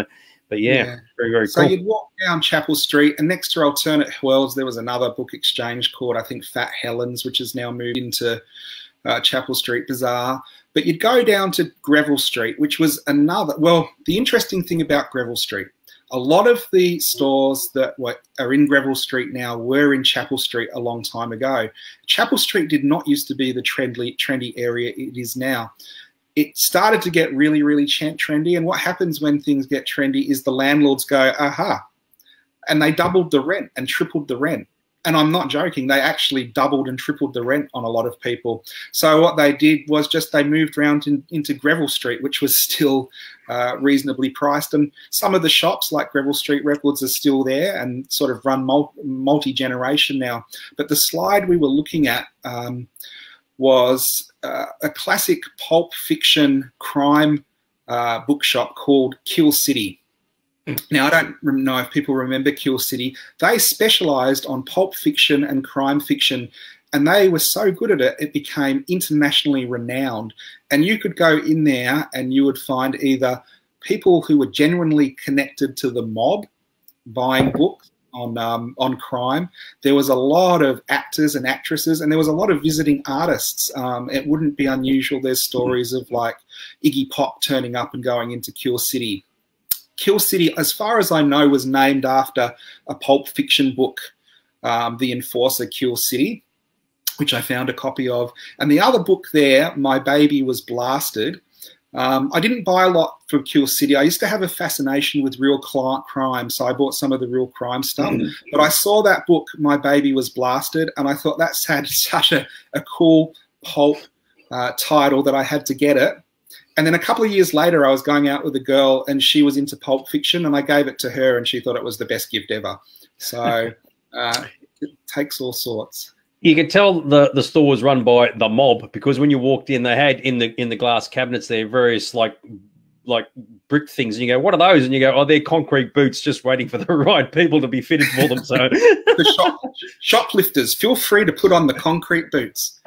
Speaker 1: But yeah, very, very
Speaker 2: So
Speaker 1: cool.
Speaker 2: you'd walk down Chapel Street, and next to Alternate Worlds, there was another book exchange called, I think, Fat Helen's, which has now moved into Chapel Street Bazaar. But you'd go down to Greville Street, which was another. Well, the interesting thing about Greville Street, a lot of the stores that are in Greville Street now were in Chapel Street a long time ago. Chapel Street did not used to be the trendy area it is now. It started to get really, really trendy. And what happens when things get trendy is the landlords go, aha, and they doubled the rent and tripled the rent. And I'm not joking. They actually doubled and tripled the rent on a lot of people. So what they did was just they moved around into Greville Street, which was still reasonably priced. And some of the shops like Greville Street Records are still there and sort of run multi-generation now. But the slide we were looking at was a classic pulp fiction crime bookshop called Kill City. Now, I don't know if people remember Kill City. They specialised on pulp fiction and crime fiction, and they were so good at it, it became internationally renowned. And you could go in there and you would find either people who were genuinely connected to the mob buying books on crime. There was a lot of actors and actresses, and there was a lot of visiting artists. It wouldn't be unusual. There's stories of like Iggy Pop turning up and going into Kill City. Kill City, as far as I know, was named after a pulp fiction book, The Enforcer, Kill City, which I found a copy of. And the other book there, My Baby Was Blasted. I didn't buy a lot from Kill City. I used to have a fascination with real crime, so I bought some of the real crime stuff. But I saw that book, My Baby Was Blasted, and I thought that's had such a cool pulp title that I had to get it. And then a couple of years later, I was going out with a girl and she was into pulp fiction, and I gave it to her and she thought it was the best gift ever. So it takes all sorts.
Speaker 1: You could tell the store was run by the mob, because when you walked in, they had in the glass cabinets there various like brick things, and you go, what are those? And you go, oh, they're concrete boots just waiting for the right people to be fitted for them. So
Speaker 2: the shoplifters, feel free to put on the concrete boots.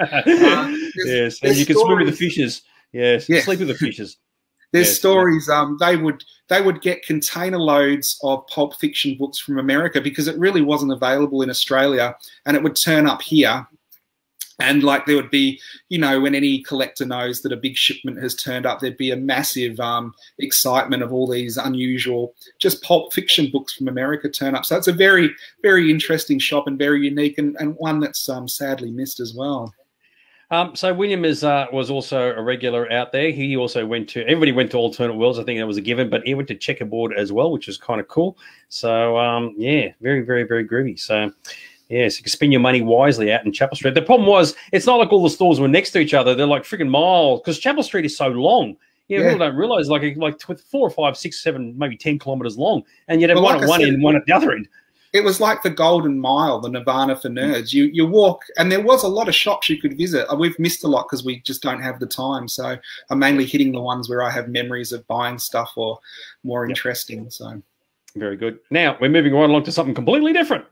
Speaker 1: Yes, and you can swim with the fishes. Yes, sleep with the fishes.
Speaker 2: There's stories. They would get container loads of pulp fiction books from America because it really wasn't available in Australia, and it would turn up here. And like there would be, you know, when any collector knows that a big shipment has turned up, there'd be a massive excitement of all these unusual, just pulp fiction books from America turn up. So it's a very, very interesting shop and very unique, and one that's sadly missed as well.
Speaker 1: So William was also a regular out there. He also everybody went to Alternate Worlds. I think that was a given, but he went to Checkerboard as well, which was kind of cool. So, yeah, very, very, very groovy. So, yes, you can spend your money wisely out in Chapel Street. The problem was, it's not like all the stores were next to each other. They're like freaking miles, because Chapel Street is so long. People don't realise, like 4 or 5, 6, 7, maybe 10 kilometres long, and you'd have one at one end, one at the other end.
Speaker 2: It was like the Golden Mile, the Nirvana for nerds. You walk, and there was a lot of shops you could visit. We've missed a lot because we just don't have the time. So I'm mainly hitting the ones where I have memories of buying stuff or more interesting. So
Speaker 1: very good. Now we're moving right along to something completely different.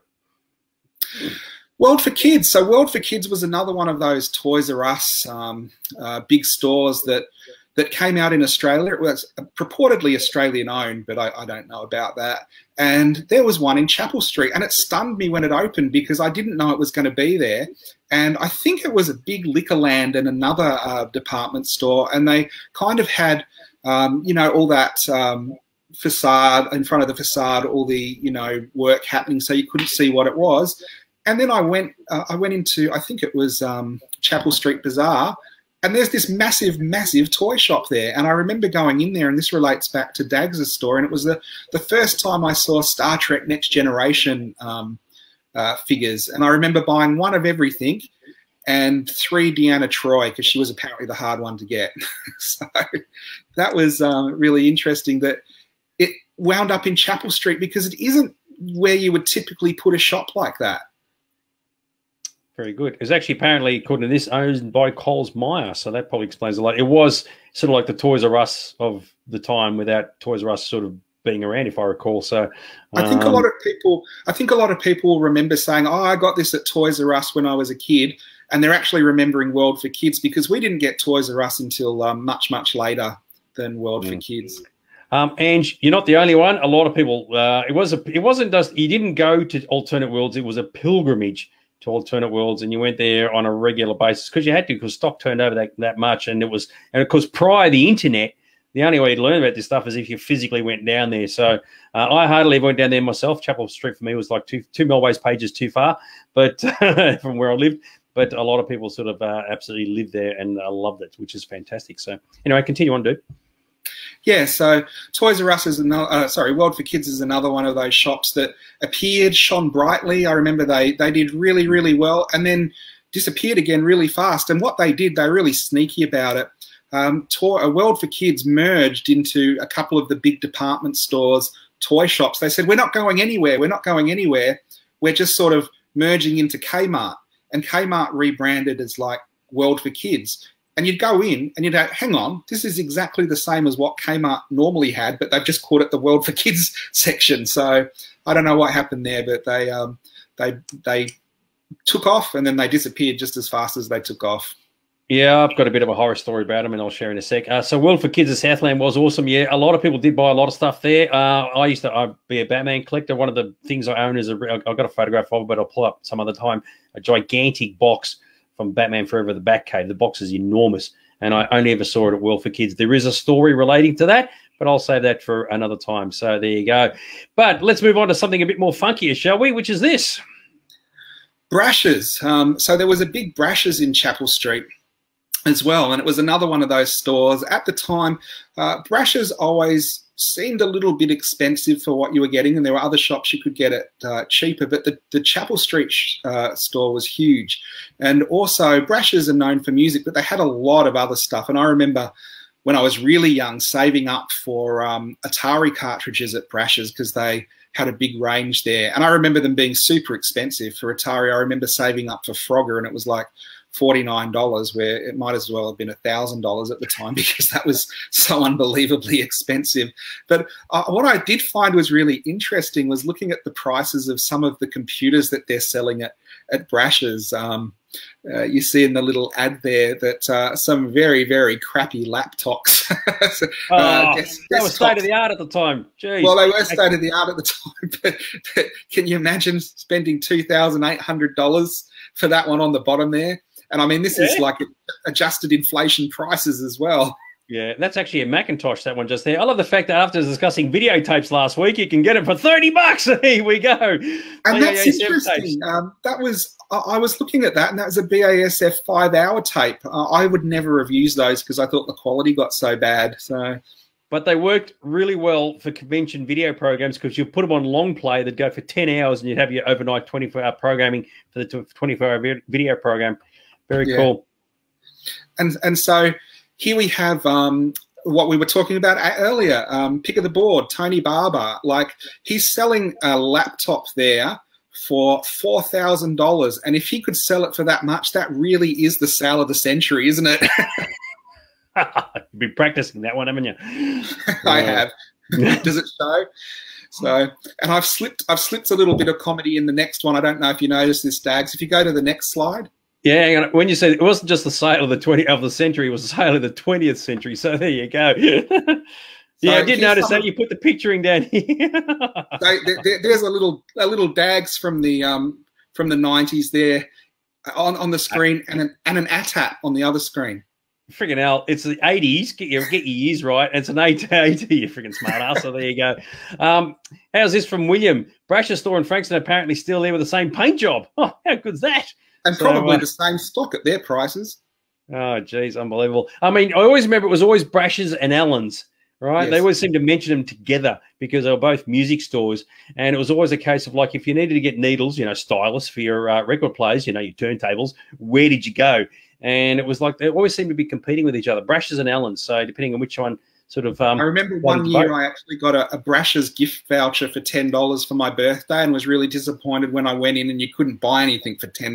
Speaker 2: World for Kids. So World for Kids was another one of those Toys R Us big stores that came out in Australia. It was purportedly Australian owned, but I don't know about that. And there was one in Chapel Street, and it stunned me when it opened because I didn't know it was going to be there. And I think it was a big Liquorland and another department store, and they kind of had, you know, all that facade, in front of the facade, all the, you know, work happening, so you couldn't see what it was. And then I went into, I think it was Chapel Street Bazaar, and there's this massive, massive toy shop there. And I remember going in there, and this relates back to Dags' store, and it was the first time I saw Star Trek Next Generation figures. And I remember buying one of everything and 3 Deanna Troi, because she was apparently the hard one to get. So that was really interesting that it wound up in Chapel Street, because it isn't where you would typically put a shop like that.
Speaker 1: Very good. It was actually apparently, according to this, owned by Coles Myer, so that probably explains a lot. It was sort of like the Toys R Us of the time, without Toys R Us sort of being around, if I recall. So
Speaker 2: I think a lot of people remember saying, "Oh, I got this at Toys R Us when I was a kid," and they're actually remembering World for Kids, because we didn't get Toys R Us until much, much later than World for Kids.
Speaker 1: And you're not the only one. A lot of people. It wasn't just you didn't go to alternate worlds. It was a pilgrimage to alternate worlds, and you went there on a regular basis because you had to, because stock turned over that much, and of course prior to the internet, the only way you'd learn about this stuff is if you physically went down there. So I hardly ever went down there myself. Chapel Street for me was like two Melways pages too far, but from where I lived. But a lot of people sort of absolutely lived there and loved it, which is fantastic. So anyway, continue on, dude.
Speaker 2: Yeah, so Toys R Us is another, World for Kids is another one of those shops that appeared, shone brightly. I remember they did really, really well and then disappeared again really fast. And what they did, they were really sneaky about it. World for Kids merged into a couple of the big department stores, toy shops. They said, we're not going anywhere. We're not going anywhere. We're just sort of merging into Kmart. And Kmart rebranded as like World for Kids. And you'd go in and you'd go, hang on, this is exactly the same as what Kmart normally had, but they've just called it the World for Kids section. So I don't know what happened there, but they took off and then they disappeared just as fast as they took off.
Speaker 1: Yeah, I've got a bit of a horror story about them, and I'll share in a sec. So World for Kids at Southland was awesome. Yeah, a lot of people did buy a lot of stuff there. I used to be a Batman collector. One of the things I own is I've got a photograph of it, but I'll pull up some other time, a gigantic box from Batman Forever, the Batcave. The box is enormous, and I only ever saw it at World for Kids. There is a story relating to that, but I'll save that for another time. So there you go. But let's move on to something a bit more funkier, shall we? Which is this.
Speaker 2: Brashes. So there was a big Brashes in Chapel Street as well, and it was another one of those stores. At the time, Brashes always seemed a little bit expensive for what you were getting, and there were other shops you could get it cheaper, but the Chapel Street store was huge. And also, Brashes are known for music, but they had a lot of other stuff. And I remember when I was really young saving up for Atari cartridges at Brashes because they had a big range there. And I remember them being super expensive for Atari. I remember saving up for Frogger, and it was like $49, where it might as well have been $1,000 at the time because that was so unbelievably expensive. But what I did find was really interesting was looking at the prices of some of the computers that they're selling at Brashes. You see in the little ad there that some very, very crappy laptops.
Speaker 1: That was state of the art at the time. Jeez.
Speaker 2: Well, they were state of the art at the time, but can you imagine spending $2,800 for that one on the bottom there? And I mean, this is like adjusted inflation prices as well.
Speaker 1: Yeah, that's actually a Macintosh, that one just there. I love the fact that after discussing videotapes last week, you can get it for $30. Here we go.
Speaker 2: And that's interesting. I was looking at that, and that was a BASF 5-hour tape. I would never have used those because I thought the quality got so bad.
Speaker 1: But they worked really well for convention video programs because you put them on long play that go for 10 hours, and you'd have your overnight 24-hour programming for the 24-hour video program. Very cool.
Speaker 2: And so here we have what we were talking about earlier, Pick of the Board, Tony Barber. Like, he's selling a laptop there for $4,000. And if he could sell it for that much, that really is the sale of the century, isn't it?
Speaker 1: You've been practicing that one, haven't you?
Speaker 2: I have. Does it show? So, and I've slipped a little bit of comedy in the next one. I don't know if you noticed this, Dags. If you go to the next slide.
Speaker 1: Yeah, hang on. When you said it wasn't just the sale of the century, it was the sale of the 20th century. So there you go. Yeah, I did notice that you put the picturing down here.
Speaker 2: There's a little Dags from the 90s there on the screen, and an ATAT on the other screen.
Speaker 1: Friggin' hell, it's the 80s. Get your years right. It's an 80, you friggin' smart ass. So there you go. How's this from William? Brasher store in Frankston apparently still there with the same paint job. Oh, how good's that?
Speaker 2: And probably the same stock at their prices.
Speaker 1: Oh, geez, unbelievable. I mean, I always remember it was always Brashers and Allens, right? Yes. They always seemed to mention them together because they were both music stores. And it was always a case of, like, if you needed to get needles, stylus for your record players, your turntables, where did you go? And it was like they always seemed to be competing with each other, Brashers and Allens. So depending on which one sort of...
Speaker 2: I remember one year I actually got a Brashers gift voucher for $10 for my birthday and was really disappointed when I went in and you couldn't buy anything for $10.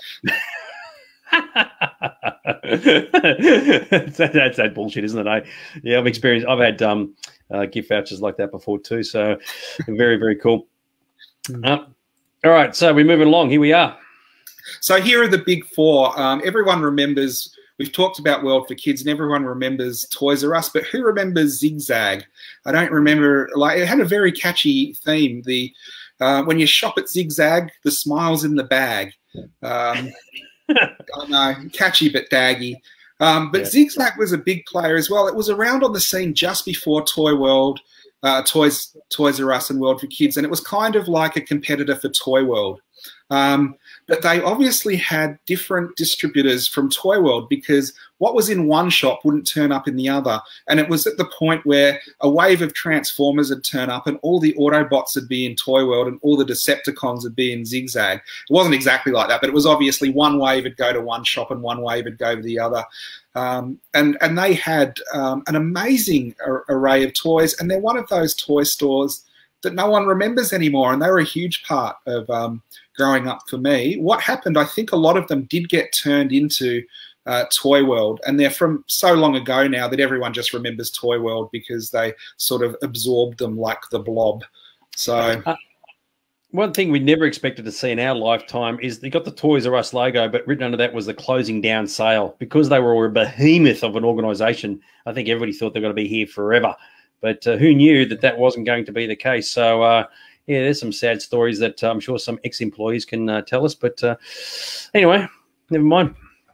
Speaker 1: That's that bullshit, isn't it? Yeah, I've had gift vouchers like that before too. So very, very cool. All right, so we're moving along. Here we are.
Speaker 2: So here are the big four. Everyone remembers we've talked about World for Kids, and everyone remembers Toys R Us, but who remembers Zigzag? I don't remember. Like, it had a very catchy theme. The when you shop at Zigzag, the smile's in the bag. I know, catchy but daggy. But Zigzag was a big player as well. It was around on the scene just before Toy World, Toys R Us and World for Kids, and it was kind of like a competitor for Toy World. But they obviously had different distributors from Toy World, because what was in one shop wouldn't turn up in the other. And it was at the point where a wave of Transformers had turned up and all the Autobots would be in Toy World and all the Decepticons would be in Zigzag. It wasn't exactly like that, but it was obviously one wave would go to one shop and one wave would go to the other. And they had an amazing array of toys, and they're one of those toy stores that no one remembers anymore, and they were a huge part of growing up for me. What happened, I think a lot of them did get turned into Toy World, and they're from so long ago now that everyone just remembers Toy World because they sort of absorbed them like the Blob. So
Speaker 1: one thing we never expected to see in our lifetime is they got the Toys R Us logo, but written under that was the closing down sale. Because they were a behemoth of an organisation, I think everybody thought they were going to be here forever. But who knew that that wasn't going to be the case? So, yeah, there's some sad stories that I'm sure some ex-employees can tell us. But anyway, never mind.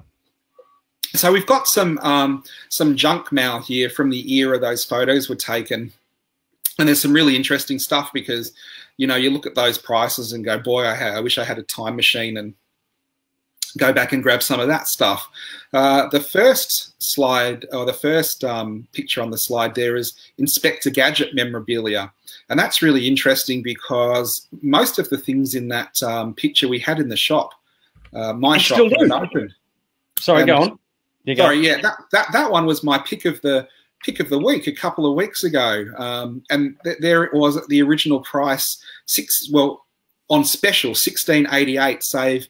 Speaker 2: So we've got some junk mail here from the era those photos were taken. And there's some really interesting stuff because, you know, you look at those prices and go, boy, I wish I had a time machine and go back and grab some of that stuff. The first slide, or the first picture on the slide there, is Inspector Gadget memorabilia. And that's really interesting because most of the things in that picture we had in the shop. My shop was opened.
Speaker 1: Sorry, go on.
Speaker 2: Sorry, yeah, that one was my pick of the week a couple of weeks ago. And there it was at the original price, on special, $16.88, save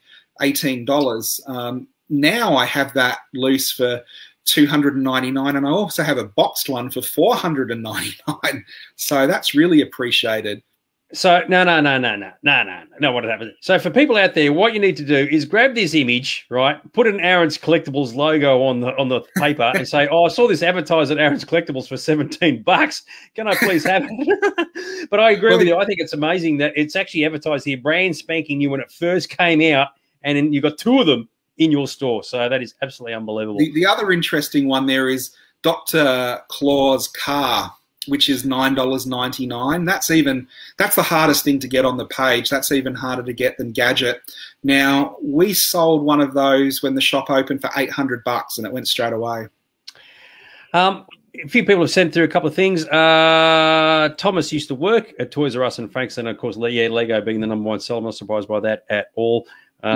Speaker 2: $18. Now I have that loose for $299, and I also have a boxed one for $499. So that's really appreciated.
Speaker 1: So no, what happened? So for people out there, what you need to do is grab this image, right? Put an Aaron's Collectables logo on the paper and say, "Oh, I saw this advertised at Aaron's Collectables for $17. Can I please have it?" But I agree with you. I think it's amazing that it's actually advertised here, brand spanking new when it first came out, and then you got two of them in your store. So that is absolutely unbelievable.
Speaker 2: The other interesting one there is Dr. Claw's car, which is $9.99. That's the hardest thing to get on the page. That's even harder to get than Gadget. Now, we sold one of those when the shop opened for $800, and it went straight away.
Speaker 1: A few people have sent through a couple of things. Thomas used to work at Toys R Us in Frankston. Of course, Lego being the #1 seller. I'm not surprised by that at all.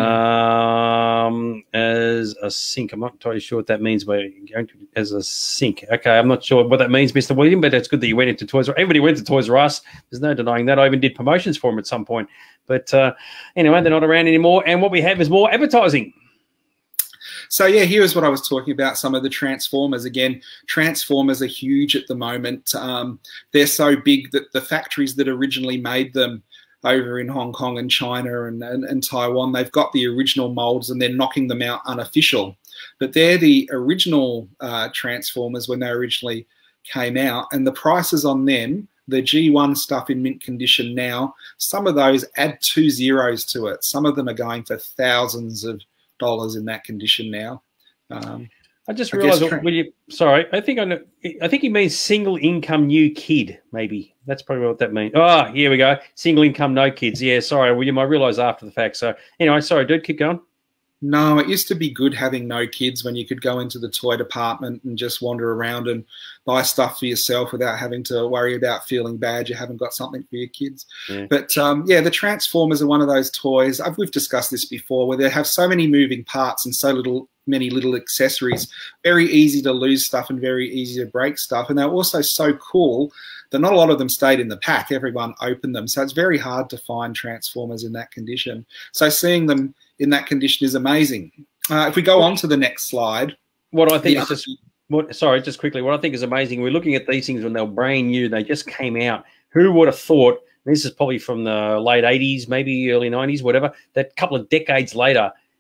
Speaker 1: As a sink, I'm not entirely sure what that means by going to as a sink. Okay, I'm not sure what that means, Mr. William, but it's good that you went into Toys R Us. Everybody went to Toys R Us. There's no denying that. I even did promotions for them at some point. But anyway, they're not around anymore. And what we have is more advertising.
Speaker 2: So, yeah, here's what I was talking about, some of the Transformers. Again, Transformers are huge at the moment. They're so big that the factories that originally made them over in Hong Kong and China and Taiwan, they've got the original molds and they're knocking them out unofficial. But they're the original Transformers when they originally came out, and the prices on them, the G1 stuff in mint condition now, some of those add 2 zeros to it. Some of them are going for thousands of dollars in that condition now.
Speaker 1: I just realised. Sorry, I think he means single income new kid. Maybe that's probably what that means. Oh, here we go. Single income no kids. Yeah, sorry, William. I realised after the fact. So anyway, sorry, dude. Keep going.
Speaker 2: No, it used to be good having no kids when you could go into the toy department and just wander around and buy stuff for yourself without having to worry about feeling bad you haven't got something for your kids. Yeah. But, yeah, the Transformers are one of those toys. We've discussed this before, where they have so many moving parts and so many little accessories. Very easy to lose stuff and very easy to break stuff. And they're also so cool that not a lot of them stayed in the pack. Everyone opened them. So it's very hard to find Transformers in that condition. So seeing them in that condition is amazing. If we go on to the next slide.
Speaker 1: What I think is just quickly, what I think is amazing, we're looking at these things when they were brand new. They just came out. Who would have thought, this is probably from the late 80s, maybe early 90s, whatever, that a couple of decades later,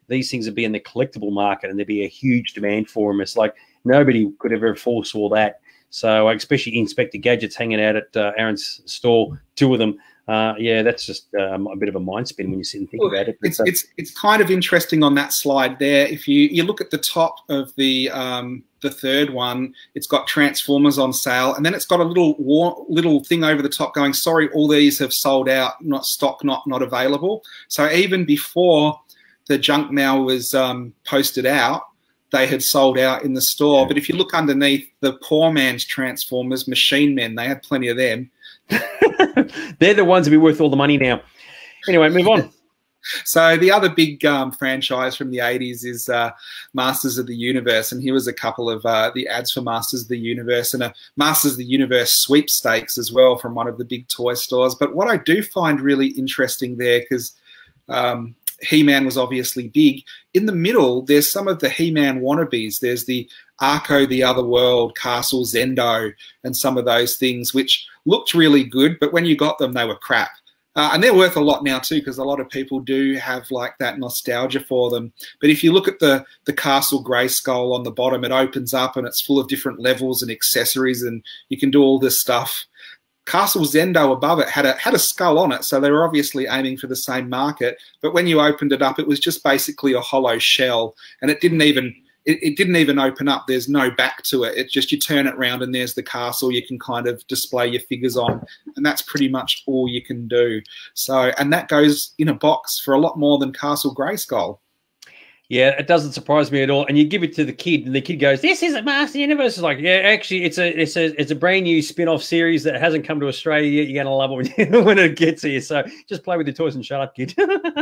Speaker 1: these things would be in the collectible market and there'd be a huge demand for them. It's like nobody could ever foresaw that. So especially Inspector Gadgets hanging out at Aaron's store, 2 of them. Yeah, that's just a bit of a mind spin when you sit and think about it. But,
Speaker 2: it's kind of interesting on that slide there. If you look at the top of the third one, it's got Transformers on sale, and then it's got a little thing over the top going, sorry, all these have sold out, not stock, not available. So even before the junk mail was posted out, they had sold out in the store. But if you look underneath, the poor man's Transformers, Machine Men, they had plenty of them.
Speaker 1: They're the ones that be worth all the money now. Anyway, move on.
Speaker 2: So the other big franchise from the 80s is Masters of the Universe, and here was a couple of the ads for Masters of the Universe and a Masters of the Universe sweepstakes as well from one of the big toy stores. But what I do find really interesting there, because He-Man was obviously big, in the middle there's some of the He-Man wannabes. There's the Arco the Otherworld, Castle Zendo, and some of those things which looked really good, but when you got them they were crap. And they're worth a lot now too, because a lot of people do have like that nostalgia for them. But if you look at the Castle Grayskull on the bottom, it opens up and it's full of different levels and accessories, and you can do all this stuff. Castle Zendo above it had a skull on it, so they were obviously aiming for the same market. But when you opened it up, it was just basically a hollow shell, and it didn't even open up. There's no back to it. It's just you turn it around and there's the castle. You can kind of display your figures on, and that's pretty much all you can do. So, and that goes in a box for a lot more than Castle Grayskull.
Speaker 1: Yeah, it doesn't surprise me at all. And you give it to the kid, and the kid goes, "This isn't Master Universe." It's like, yeah, actually, it's a brand new spin-off series that hasn't come to Australia yet. You're gonna love it when it gets here. So just play with your toys and shut up, kid.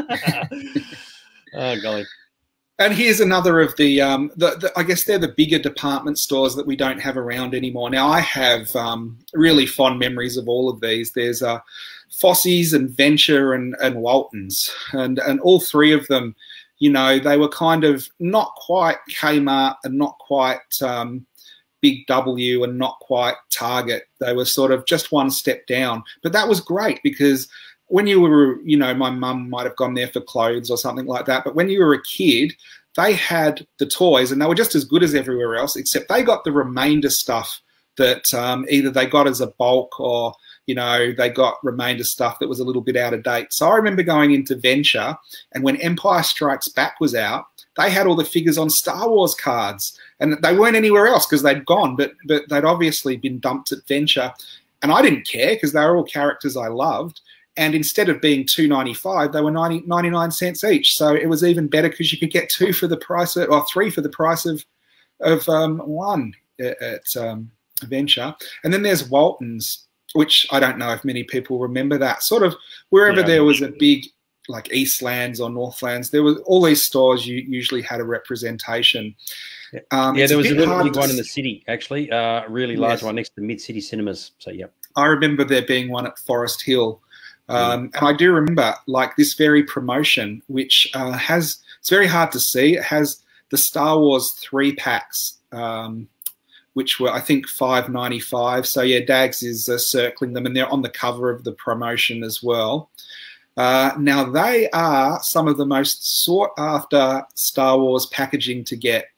Speaker 1: Oh golly.
Speaker 2: And here's another of the I guess they're the bigger department stores that we don't have around anymore. Now, I have really fond memories of all of these. There's Fossey's and Venture and Walton's, and all 3 of them, you know, they were kind of not quite Kmart and not quite Big W and not quite Target. They were sort of just one step down. But that was great, because when you were, you know, my mum might have gone there for clothes or something like that, but when you were a kid, they had the toys and they were just as good as everywhere else, except they got the remainder stuff that either they got as a bulk or, you know, they got remainder stuff that was a little bit out of date. So I remember going into Venture, and when Empire Strikes Back was out, they had all the figures on Star Wars cards, and they weren't anywhere else because they'd gone, but they'd obviously been dumped at Venture. And I didn't care because they were all characters I loved. And instead of being $2.95, they were 99 cents each. So it was even better because you could get 2 for the price of, or 3 for the price of 1 at Venture. And then there's Walton's, which I don't know if many people remember that. Sort of wherever there was a big, like Eastlands or Northlands, there was all these stores usually had a representation.
Speaker 1: Yeah, there was a really big one in the city, actually, really large one next to Mid-City Cinemas. So, yeah. I
Speaker 2: remember there being one at Forest Hill. And I do remember like this very promotion, which it's very hard to see. It has the Star Wars 3 packs, which were, I think, $5.95. So yeah, Dags is circling them, and they're on the cover of the promotion as well. Now they are some of the most sought after Star Wars packaging to get.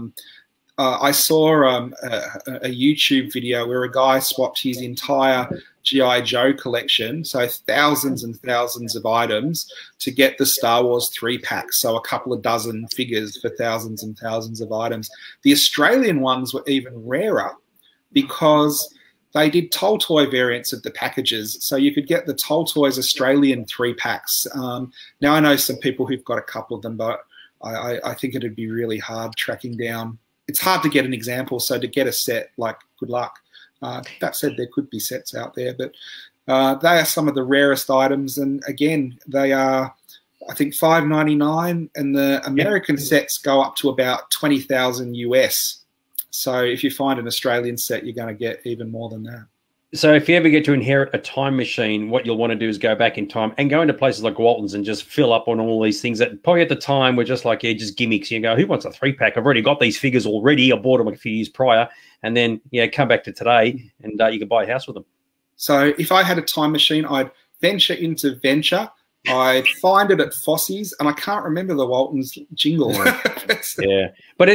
Speaker 2: I saw a YouTube video where a guy swapped his entire G.I. Joe collection, so thousands and thousands of items, to get the Star Wars 3-pack, so a couple of dozen figures for thousands and thousands of items. The Australian ones were even rarer because they did Toll Toy variants of the packages, so you could get the Toll Toys Australian 3-packs. Now, I know some people who've got a couple of them, but I think it'd be really hard tracking down. It's hard to get an example, so to get a set, like, good luck. That said, there could be sets out there, but they are some of the rarest items, and again, they are, I think, $5.99, and the American sets go up to about 20,000 US. So if you find an Australian set, you're going to get even more than that.
Speaker 1: So if you ever get to inherit a time machine, what you'll want to do is go back in time and go into places like Walton's and just fill up on all these things that probably at the time were just like, yeah, just gimmicks. You go, who wants a 3-pack? I've already got these figures already. I bought them a few years prior. And then, yeah, come back to today and you can buy a house with them.
Speaker 2: So if I had a time machine, I'd venture into Venture, I find it at Fossey's, and I can't remember the Walton's jingle.
Speaker 1: Yeah, but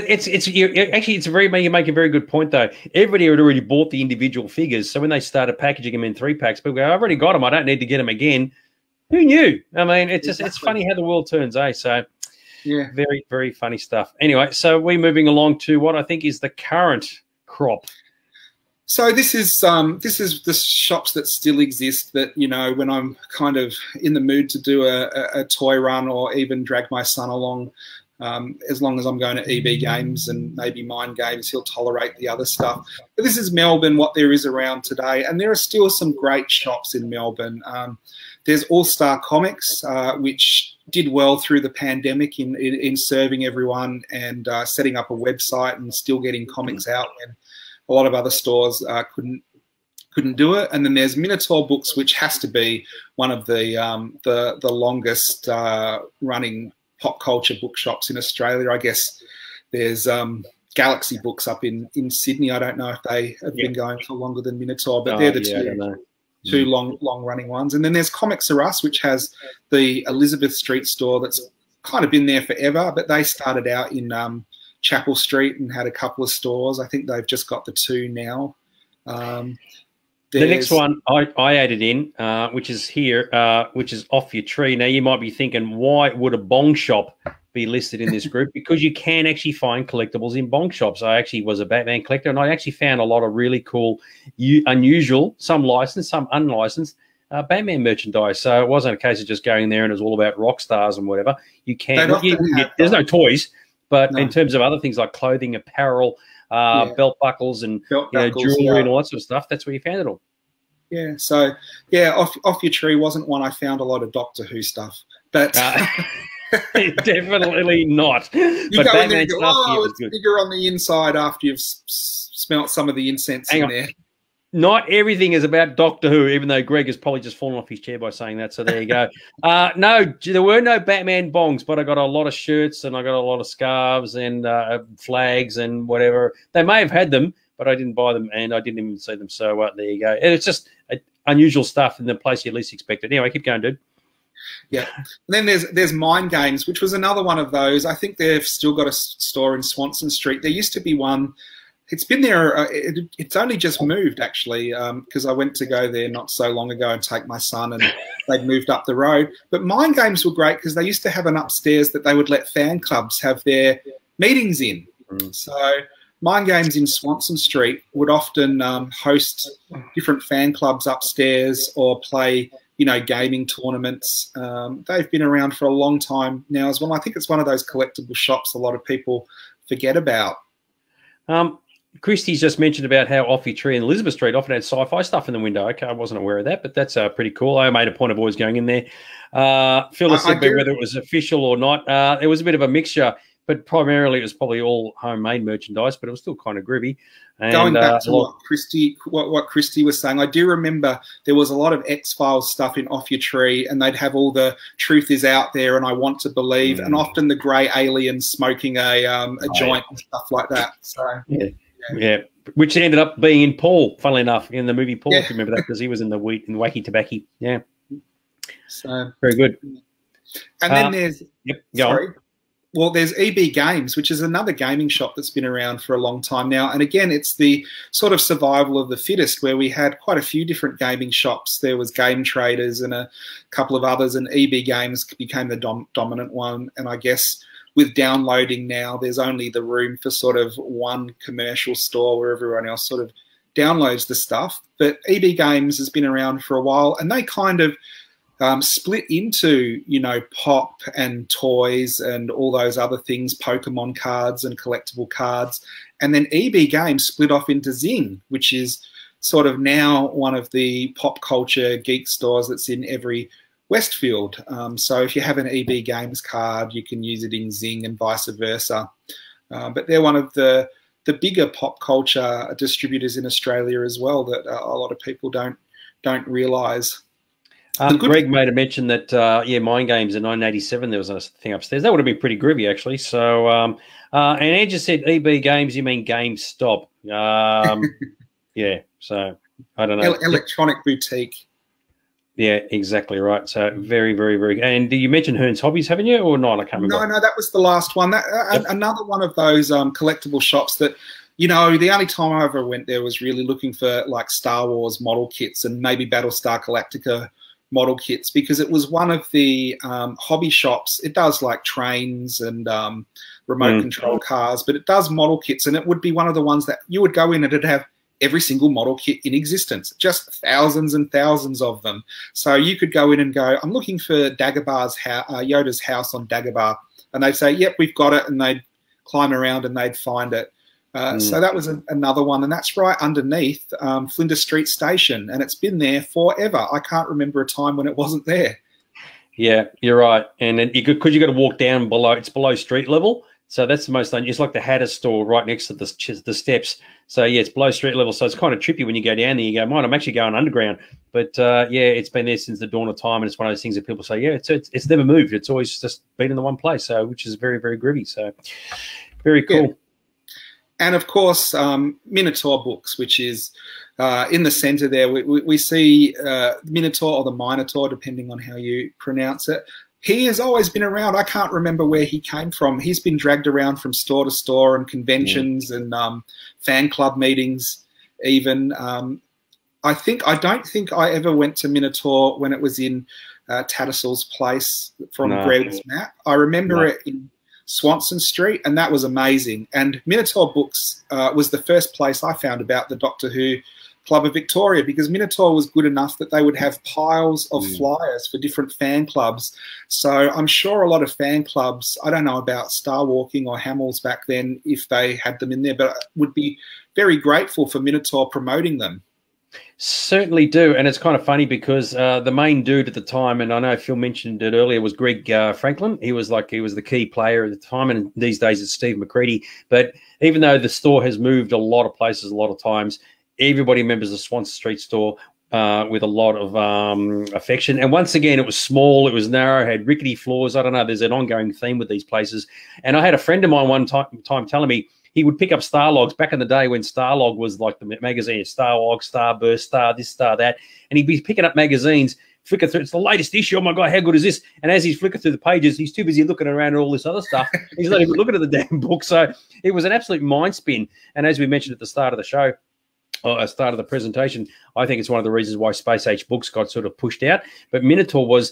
Speaker 1: you make a very good point though. Everybody had already bought the individual figures, so when they started packaging them in 3-packs, people go, "I've already got them. I don't need to get them again." Who knew? I mean, it's funny how the world turns, eh? So,
Speaker 2: yeah,
Speaker 1: very, very funny stuff. Anyway, so we're moving along to what I think is the current crop.
Speaker 2: So this is the shops that still exist that, you know, when I'm kind of in the mood to do a toy run or even drag my son along, as long as I'm going to EB Games and maybe Mind Games, he'll tolerate the other stuff. But this is Melbourne, what there is around today, and there are still some great shops in Melbourne. There's All Star Comics, which did well through the pandemic in serving everyone and setting up a website and still getting comics out when a lot of other stores couldn't do it. And then there's Minotaur Books, which has to be one of the longest running pop culture bookshops in Australia. I guess there's Galaxy Books up in Sydney. I don't know if they have been going for longer than Minotaur, but they're the two long running ones. And then there's Comics R Us, which has the Elizabeth Street store that's kind of been there forever, but they started out in Chapel Street and had a couple of stores. I think they've just got the 2 now. The
Speaker 1: next one I added in, which is here, which is Off Your Tree. Now, you might be thinking, why would a bong shop be listed in this group? Because you can actually find collectibles in bong shops. I actually was a Batman collector, and I actually found a lot of really cool, unusual, some licensed, some unlicensed, Batman merchandise. So it wasn't a case of just going there and it was all about rock stars and whatever. You can. There's no toys. But in terms of other things like clothing, apparel, belt buckles, and jewelry and all that sort of stuff, that's where you found it all.
Speaker 2: Yeah. So Off Your Tree wasn't one I found a lot of Doctor Who stuff, but
Speaker 1: definitely not.
Speaker 2: You
Speaker 1: but
Speaker 2: go
Speaker 1: Batman
Speaker 2: in there and go,
Speaker 1: stuff,
Speaker 2: it's
Speaker 1: good.
Speaker 2: bigger on the inside after you've smelt some of the incense in there.
Speaker 1: Not everything is about Doctor Who, even though Greg has probably just fallen off his chair by saying that. So there you go. No, there were no Batman bongs, but I got a lot of shirts and I got a lot of scarves and flags and whatever. They may have had them, but I didn't buy them and I didn't even see them. So there you go. And it's just unusual stuff in the place you least expected. Anyway, keep going, dude.
Speaker 2: Yeah. And then there's Mind Games, which was another one of those. I think they've still got a store in Swanson Street. There used to be one. It's been there. It's only just moved, actually, because I went to go there not so long ago and take my son, and they'd moved up the road. But Mind Games were great because they used to have an upstairs that they would let fan clubs have their meetings in. So Mind Games in Swanson Street would often host different fan clubs upstairs or play, gaming tournaments. They've been around for a long time now as well. I think it's one of those collectible shops a lot of people forget about.
Speaker 1: Christie's just mentioned about how Off Your Tree and Elizabeth Street often had sci-fi stuff in the window. Okay, I wasn't aware of that, but that's pretty cool. I made a point of always going in there. Phil said whether it was official or not. It was a bit of a mixture, but primarily it was probably all homemade merchandise, but it was still kind of groovy. And,
Speaker 2: going back to what Christy was saying, I do remember there was a lot of X-Files stuff in Off Your Tree, and they'd have all the truth is out there and I want to believe, and often the grey alien smoking a joint and stuff like that. So
Speaker 1: yeah, which ended up being in Paul, funnily enough, in the movie Paul, if you remember that, because he was in the Wacky Tobacco. Yeah.
Speaker 2: So
Speaker 1: very good.
Speaker 2: And then there's
Speaker 1: go on.
Speaker 2: Well, there's EB Games, which is another gaming shop that's been around for a long time now. And again, it's the sort of survival of the fittest, where we had quite a few different gaming shops. There was Game Traders and a couple of others, and EB Games became the dominant one. And I guess with downloading now, there's only the room for sort of one commercial store where everyone else sort of downloads the stuff. But EB Games has been around for a while, and they kind of split into, pop and toys and all those other things, Pokemon cards and collectible cards. And then EB Games split off into Zing, which is sort of now one of the pop culture geek stores that's in every Westfield. So if you have an EB Games card, you can use it in Zing and vice versa. But they're one of the bigger pop culture distributors in Australia as well that a lot of people don't realise.
Speaker 1: Greg made a mention that, Mind Games in 1987, there was a thing upstairs. That would have been pretty groovy, actually. So, and Ed just said EB Games, you mean GameStop. Yeah, so I don't know.
Speaker 2: Electronic boutique.
Speaker 1: Yeah, exactly right. So very, very, very. And you mentioned Hearn's Hobbies, haven't you, or not? I can't remember.
Speaker 2: No, that was the last one.
Speaker 1: Yep.
Speaker 2: Another one of those collectible shops that, you know, the only time I ever went there was really looking for like Star Wars model kits and maybe Battlestar Galactica model kits, because it was one of the hobby shops. It does like trains and remote control cars, but it does model kits, and it would be one of the ones that you would go in and it'd have every single model kit in existence, just thousands and thousands of them. So you could go in and go, I'm looking for Dagobah's Yoda's house on Dagobah, and they'd say, yep, we've got it, and they'd climb around and they'd find it. So that was another one, and that's right underneath Flinders Street Station, and it's been there forever. I can't remember a time when it wasn't there.
Speaker 1: Yeah, you're right. And then because you got to walk down below, it's below street level. So that's the most unusual. It's like the Hatter store right next to the steps. So, yeah, it's below street level. So it's kind of trippy when you go down there. You go, mine, I'm actually going underground. But, yeah, it's been there since the dawn of time. And it's one of those things that people say, yeah, it's never moved. It's always just been in the one place, so which is very, very groovy. So very cool.
Speaker 2: Yeah. And, of course, Minotaur books, which is in the centre there. We see Minotaur or the Minotaur, depending on how you pronounce it. He has always been around. I can't remember where he came from. He's been dragged around from store to store and conventions and fan club meetings even. I don't think I ever went to Minotaur when it was in Tattersalls Place from Greg's map. I remember it in Swanston Street, and that was amazing. And Minotaur Books was the first place I found about the Doctor Who Club of Victoria, because Minotaur was good enough that they would have piles of flyers for different fan clubs. So I'm sure a lot of fan clubs, I don't know about Star Walking or Hamels back then if they had them in there, but would be very grateful for Minotaur promoting them.
Speaker 1: Certainly do. And it's kind of funny because the main dude at the time, and I know Phil mentioned it earlier, was Greg Franklin. He was the key player at the time, and these days it's Steve McCready. But even though the store has moved a lot of places a lot of times, everybody remembers the Swanston Street store with a lot of affection. And once again, it was small, it was narrow, had rickety floors. I don't know, there's an ongoing theme with these places. And I had a friend of mine one time telling me he would pick up Starlogs back in the day when Starlog was like the magazine, Starlog, Starburst, Star this, Star that. And he'd be picking up magazines, flicker through, it's the latest issue, oh my God, how good is this? And as he's flicking through the pages, he's too busy looking around at all this other stuff. He's not even looking at the damn book. So it was an absolute mind spin. And as we mentioned at the start of the show, start of the presentation, I think it's one of the reasons why Space Age books got sort of pushed out. But Minotaur was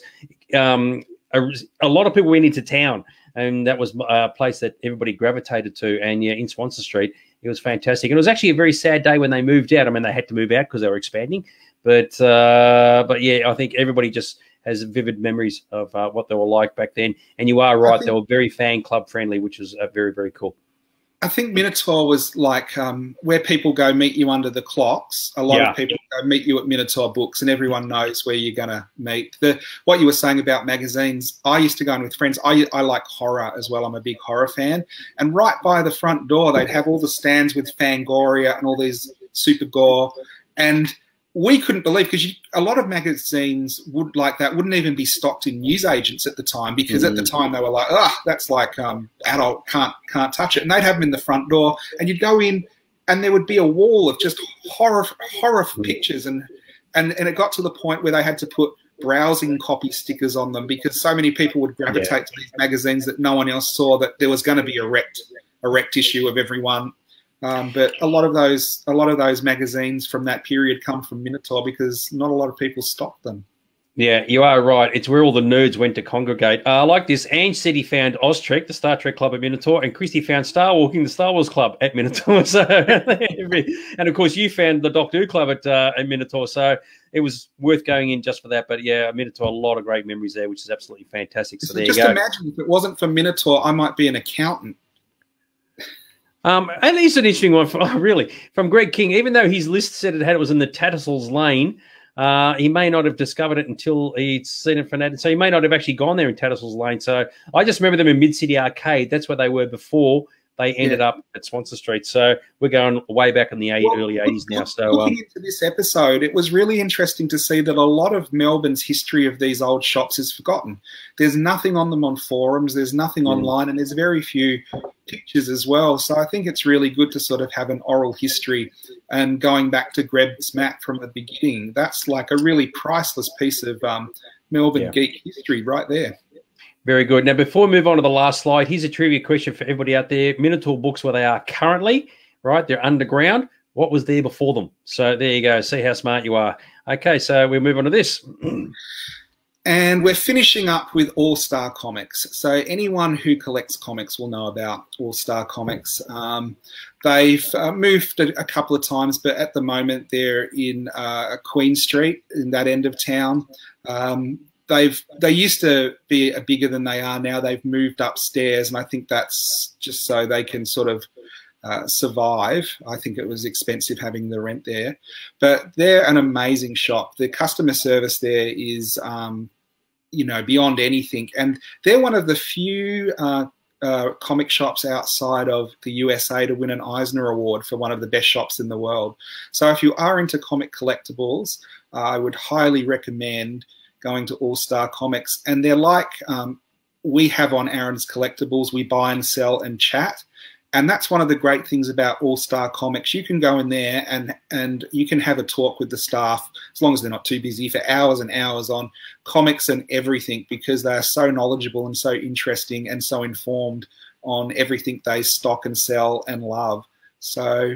Speaker 1: a lot of people went into town, and that was a place that everybody gravitated to. And yeah, in Swanston Street, it was fantastic. And it was actually a very sad day when they moved out. I mean, they had to move out because they were expanding. But yeah, I think everybody just has vivid memories of what they were like back then. And you are right, they were very fan club friendly, which was very, very cool.
Speaker 2: I think Minotaur was like where people go meet you under the clocks. A lot of people go meet you at Minotaur Books, and everyone knows where you're going to meet. What you were saying about magazines, I used to go in with friends. I like horror as well. I'm a big horror fan. And right by the front door, they'd have all the stands with Fangoria and all these super gore. And we couldn't believe, because a lot of magazines wouldn't even be stocked in newsagents at the time, because at the time they were like, that's like adult, can't touch it. And they'd have them in the front door, and you'd go in and there would be a wall of just horror pictures. And it got to the point where they had to put browsing copy stickers on them, because so many people would gravitate to these magazines that no one else saw, that there was going to be a wrecked issue of every one. But a lot of those magazines from that period come from Minotaur, because not a lot of people stocked them.
Speaker 1: Yeah, you are right. It's where all the nerds went to congregate. I like this. Ange said he found Oztrek, the Star Trek club at Minotaur, and Christy found Star Walking, the Star Wars club at Minotaur. So, and of course, you found the Doctor Who club at Minotaur. So it was worth going in just for that. But yeah, Minotaur, a lot of great memories there, which is absolutely fantastic. So there you go.
Speaker 2: Just imagine if it wasn't for Minotaur, I might be an accountant.
Speaker 1: And it's an interesting one, from Greg King. Even though his list said it was in the Tattersalls Lane, he may not have discovered it until he'd seen it from that. So he may not have actually gone there in Tattersalls Lane. So I just remember them in Mid-City Arcade. That's where they were before they ended up at Swanston Street. So we're going way back in the early 80s now. So
Speaker 2: looking into this episode, it was really interesting to see that a lot of Melbourne's history of these old shops is forgotten. There's nothing on them on forums. There's nothing online, and there's very few pictures as well. So I think it's really good to sort of have an oral history, and going back to Greb's map from the beginning, that's like a really priceless piece of Melbourne geek history right there.
Speaker 1: Very good. Now, before we move on to the last slide, here's a trivia question for everybody out there. Minotaur books, where they are currently, right? They're underground. What was there before them? So there you go. See how smart you are. Okay, so we'll move on to this.
Speaker 2: And we're finishing up with All Star Comics. So anyone who collects comics will know about All Star Comics. They've moved a couple of times, but at the moment they're in Queen Street, in that end of town. They used to be bigger than they are now. They've moved upstairs, and I think that's just so they can sort of survive. I think it was expensive having the rent there, but they're an amazing shop. The customer service there is, you know, beyond anything, and they're one of the few comic shops outside of the USA to win an Eisner Award for one of the best shops in the world. So if you are into comic collectibles, I would highly recommend going to All Star Comics. And they're like we have on Aaron's Collectables. We buy and sell and chat. And that's one of the great things about All Star Comics. You can go in there and you can have a talk with the staff, as long as they're not too busy, for hours and hours on comics and everything, because they are so knowledgeable and so interesting and so informed on everything they stock and sell and love. So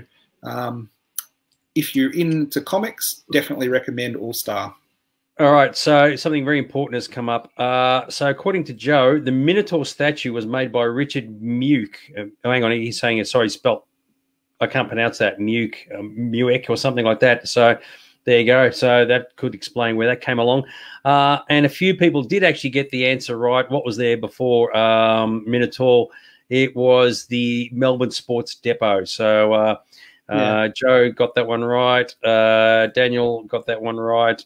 Speaker 2: if you're into comics, definitely recommend All Star.
Speaker 1: All right, so something very important has come up. So according to Joe, the Minotaur statue was made by Richard Muke. Hang on, he's saying it, sorry, spelt, I can't pronounce that, Muek or something like that. So there you go. So that could explain where that came along. And a few people did actually get the answer right. What was there before Minotaur? It was the Melbourne Sports Depot. So Joe got that one right. Daniel got that one right.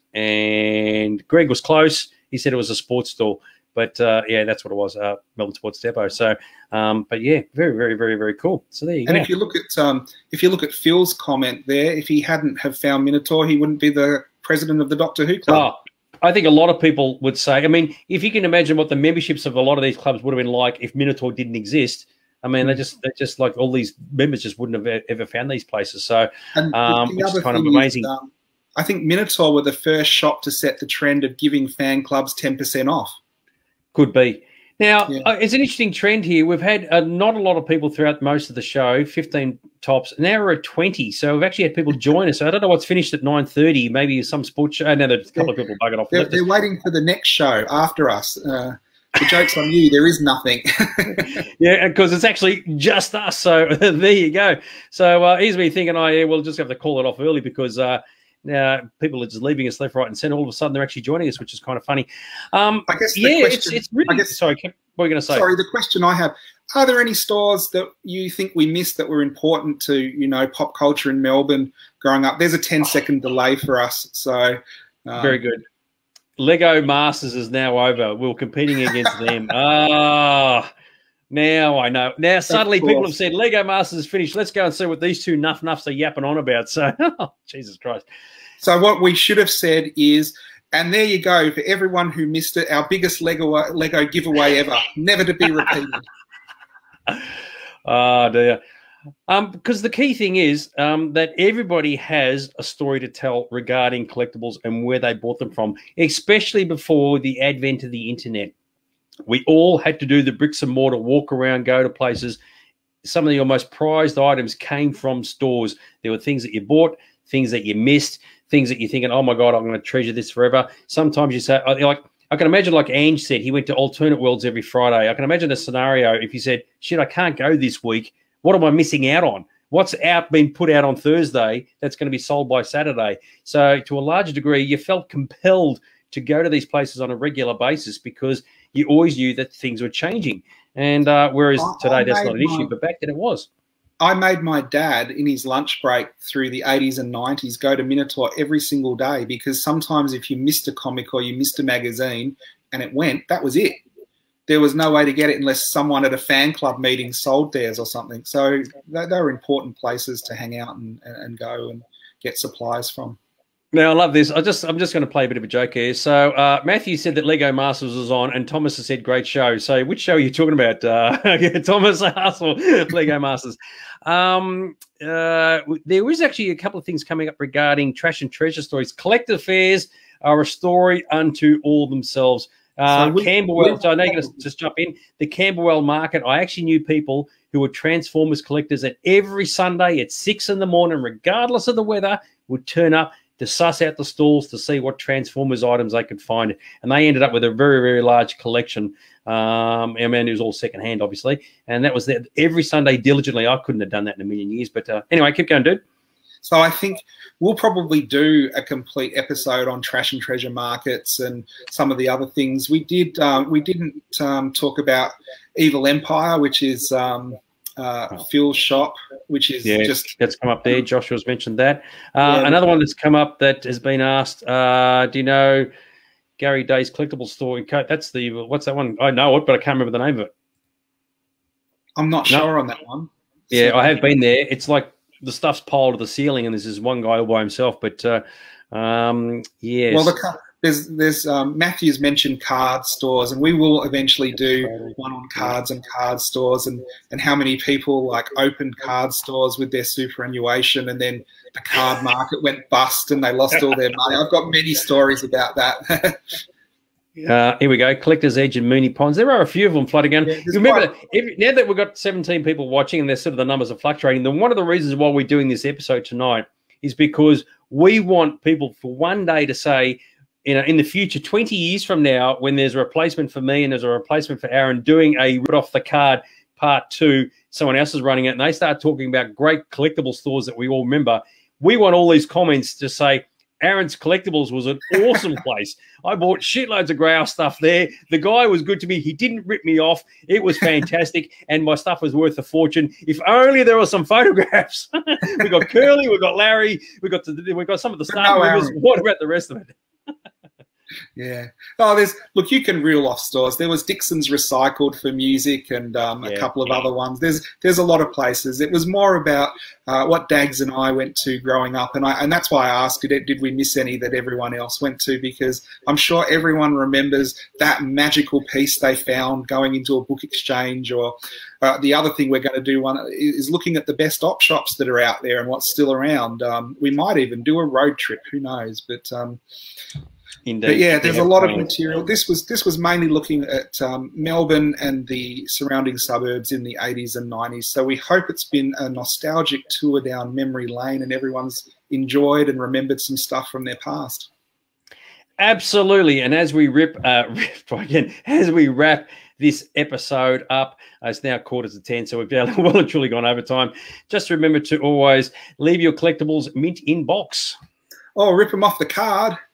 Speaker 1: And Greg was close. He said it was a sports store. But, yeah, that's what it was, Melbourne Sports Depot. So, but, yeah, very, very, very, very cool. So there you go.
Speaker 2: And if you look at Phil's comment there, if he hadn't have found Minotaur, he wouldn't be the president of the Doctor Who Club.
Speaker 1: Oh, I think a lot of people would say, I mean, if you can imagine what the memberships of a lot of these clubs would have been like if Minotaur didn't exist, I mean, they just like all these members just wouldn't have ever found these places. So, which is kind of amazing.
Speaker 2: I think Minotaur were the first shop to set the trend of giving fan clubs 10% off.
Speaker 1: Could be. Now, it's an interesting trend here. We've had not a lot of people throughout most of the show, 15 tops. Now we're at 20. So we've actually had people join us. So I don't know what's finished at 9:30. Maybe some sports show. No, there's a couple of people buggered off.
Speaker 2: They're waiting for the next show after us. The joke's on you. There is nothing.
Speaker 1: Yeah, because it's actually just us. So there you go. So here's me thinking, we'll just have to call it off early because now people are just leaving us left, right, and centre. All of a sudden, they're actually joining us, which is kind of funny.
Speaker 2: I guess the question,
Speaker 1: it's really. Sorry, what were you going to say?
Speaker 2: Sorry, the question I have: are there any stores that you think we missed that were important to pop culture in Melbourne growing up? There's a 10-second delay for us, so
Speaker 1: very good. Lego Masters is now over. We were competing against them. Now I know. Now suddenly people have said Lego Masters is finished. Let's go and see what these two nuffs are yapping on about. So, Jesus Christ.
Speaker 2: So what we should have said is, and there you go, for everyone who missed it, our biggest Lego giveaway ever, never to be repeated.
Speaker 1: Oh, dear. Because the key thing is that everybody has a story to tell regarding collectibles and where they bought them from, especially before the advent of the internet. We all had to do the bricks and mortar, walk around, go to places. Some of your most prized items came from stores. There were things that you bought, things that you missed, things that you're thinking, oh, my God, I'm going to treasure this forever. Sometimes you say, like, I can imagine, like Ange said, he went to alternate worlds every Friday. I can imagine a scenario if you said, shit, I can't go this week. What am I missing out on? What's being put out on Thursday that's going to be sold by Saturday? So to a large degree, you felt compelled to go to these places on a regular basis because you always knew that things were changing. And whereas today that's not an issue, but back then it was.
Speaker 2: I made my dad in his lunch break through the 80s and 90s go to Minotaur every single day because sometimes if you missed a comic or you missed a magazine and it went, that was it. There was no way to get it unless someone at a fan club meeting sold theirs or something. So they were important places to hang out and go and get supplies from.
Speaker 1: Now I love this. I'm just going to play a bit of a joke here. So Matthew said that Lego Masters was on, and Thomas has said great show. So which show are you talking about? Thomas Hustle, Lego Masters. There is actually a couple of things coming up regarding trash and treasure stories. Collector fairs are a story unto all themselves. Camberwell. So I know you're going to just jump in. The Camberwell market. I actually knew people who were Transformers collectors that every Sunday at 6 in the morning, regardless of the weather, would turn up to suss out the stalls to see what Transformers items they could find. And they ended up with a very, very large collection. I mean, it was all secondhand, obviously. And that was there every Sunday diligently. I couldn't have done that in a million years. But anyway, keep going, dude.
Speaker 2: So I think we'll probably do a complete episode on trash and treasure markets and some of the other things. We didn't talk about Evil Empire, which is Phil's shop, which is just
Speaker 1: that's come up there. Joshua's mentioned that. Another one that's come up that has been asked. Do you know Gary Day's collectible store in Coat? That's the what's that one? I know it, but I can't remember the name of it.
Speaker 2: I'm not sure on that one.
Speaker 1: Yeah, I have been there. It's like the stuff's piled to the ceiling, and there's this one guy all by himself. But yes.
Speaker 2: Well, there's Matthew's mentioned card stores, and we will eventually do one on cards and card stores, and how many people like opened card stores with their superannuation, and then the card market went bust and they lost all their money. I've got many stories about that.
Speaker 1: Here we go. Collector's Edge and Mooney Ponds. There are a few of them floating around. Remember, now that we've got 17 people watching and they're sort of the numbers are fluctuating, then one of the reasons why we're doing this episode tonight is because we want people for one day to say, you know, in the future, 20 years from now, when there's a replacement for me and there's a replacement for Aaron doing a Rip Off the Card Part 2, someone else is running it, and they start talking about great collectible stores that we all remember, we want all these comments to say, Aaron's Collectables was an awesome place. I bought shitloads of Grail stuff there. The guy was good to me. He didn't rip me off. It was fantastic, and my stuff was worth a fortune. If only there were some photographs. We got Curly, we got Larry, we got some of the staff members. What about the rest of it?
Speaker 2: Yeah. Oh, look, you can reel off stores. There was Dixon's Recycled for music, and a couple of other ones. There's a lot of places. It was more about what Dags and I went to growing up, and that's why I asked, did we miss any that everyone else went to? Because I'm sure everyone remembers that magical piece they found going into a book exchange. Or the other thing we're going to do is looking at the best op shops that are out there and what's still around. We might even do a road trip. Who knows? But
Speaker 1: Indeed.
Speaker 2: But yeah, there's a lot of material. This was mainly looking at Melbourne and the surrounding suburbs in the 80s and 90s. So we hope it's been a nostalgic tour down memory lane and everyone's enjoyed and remembered some stuff from their past.
Speaker 1: Absolutely. And as we as we wrap this episode up, it's now 9:45 so we've well and truly gone over time. Just remember to always leave your collectibles mint in box.
Speaker 2: Oh, rip them off the card.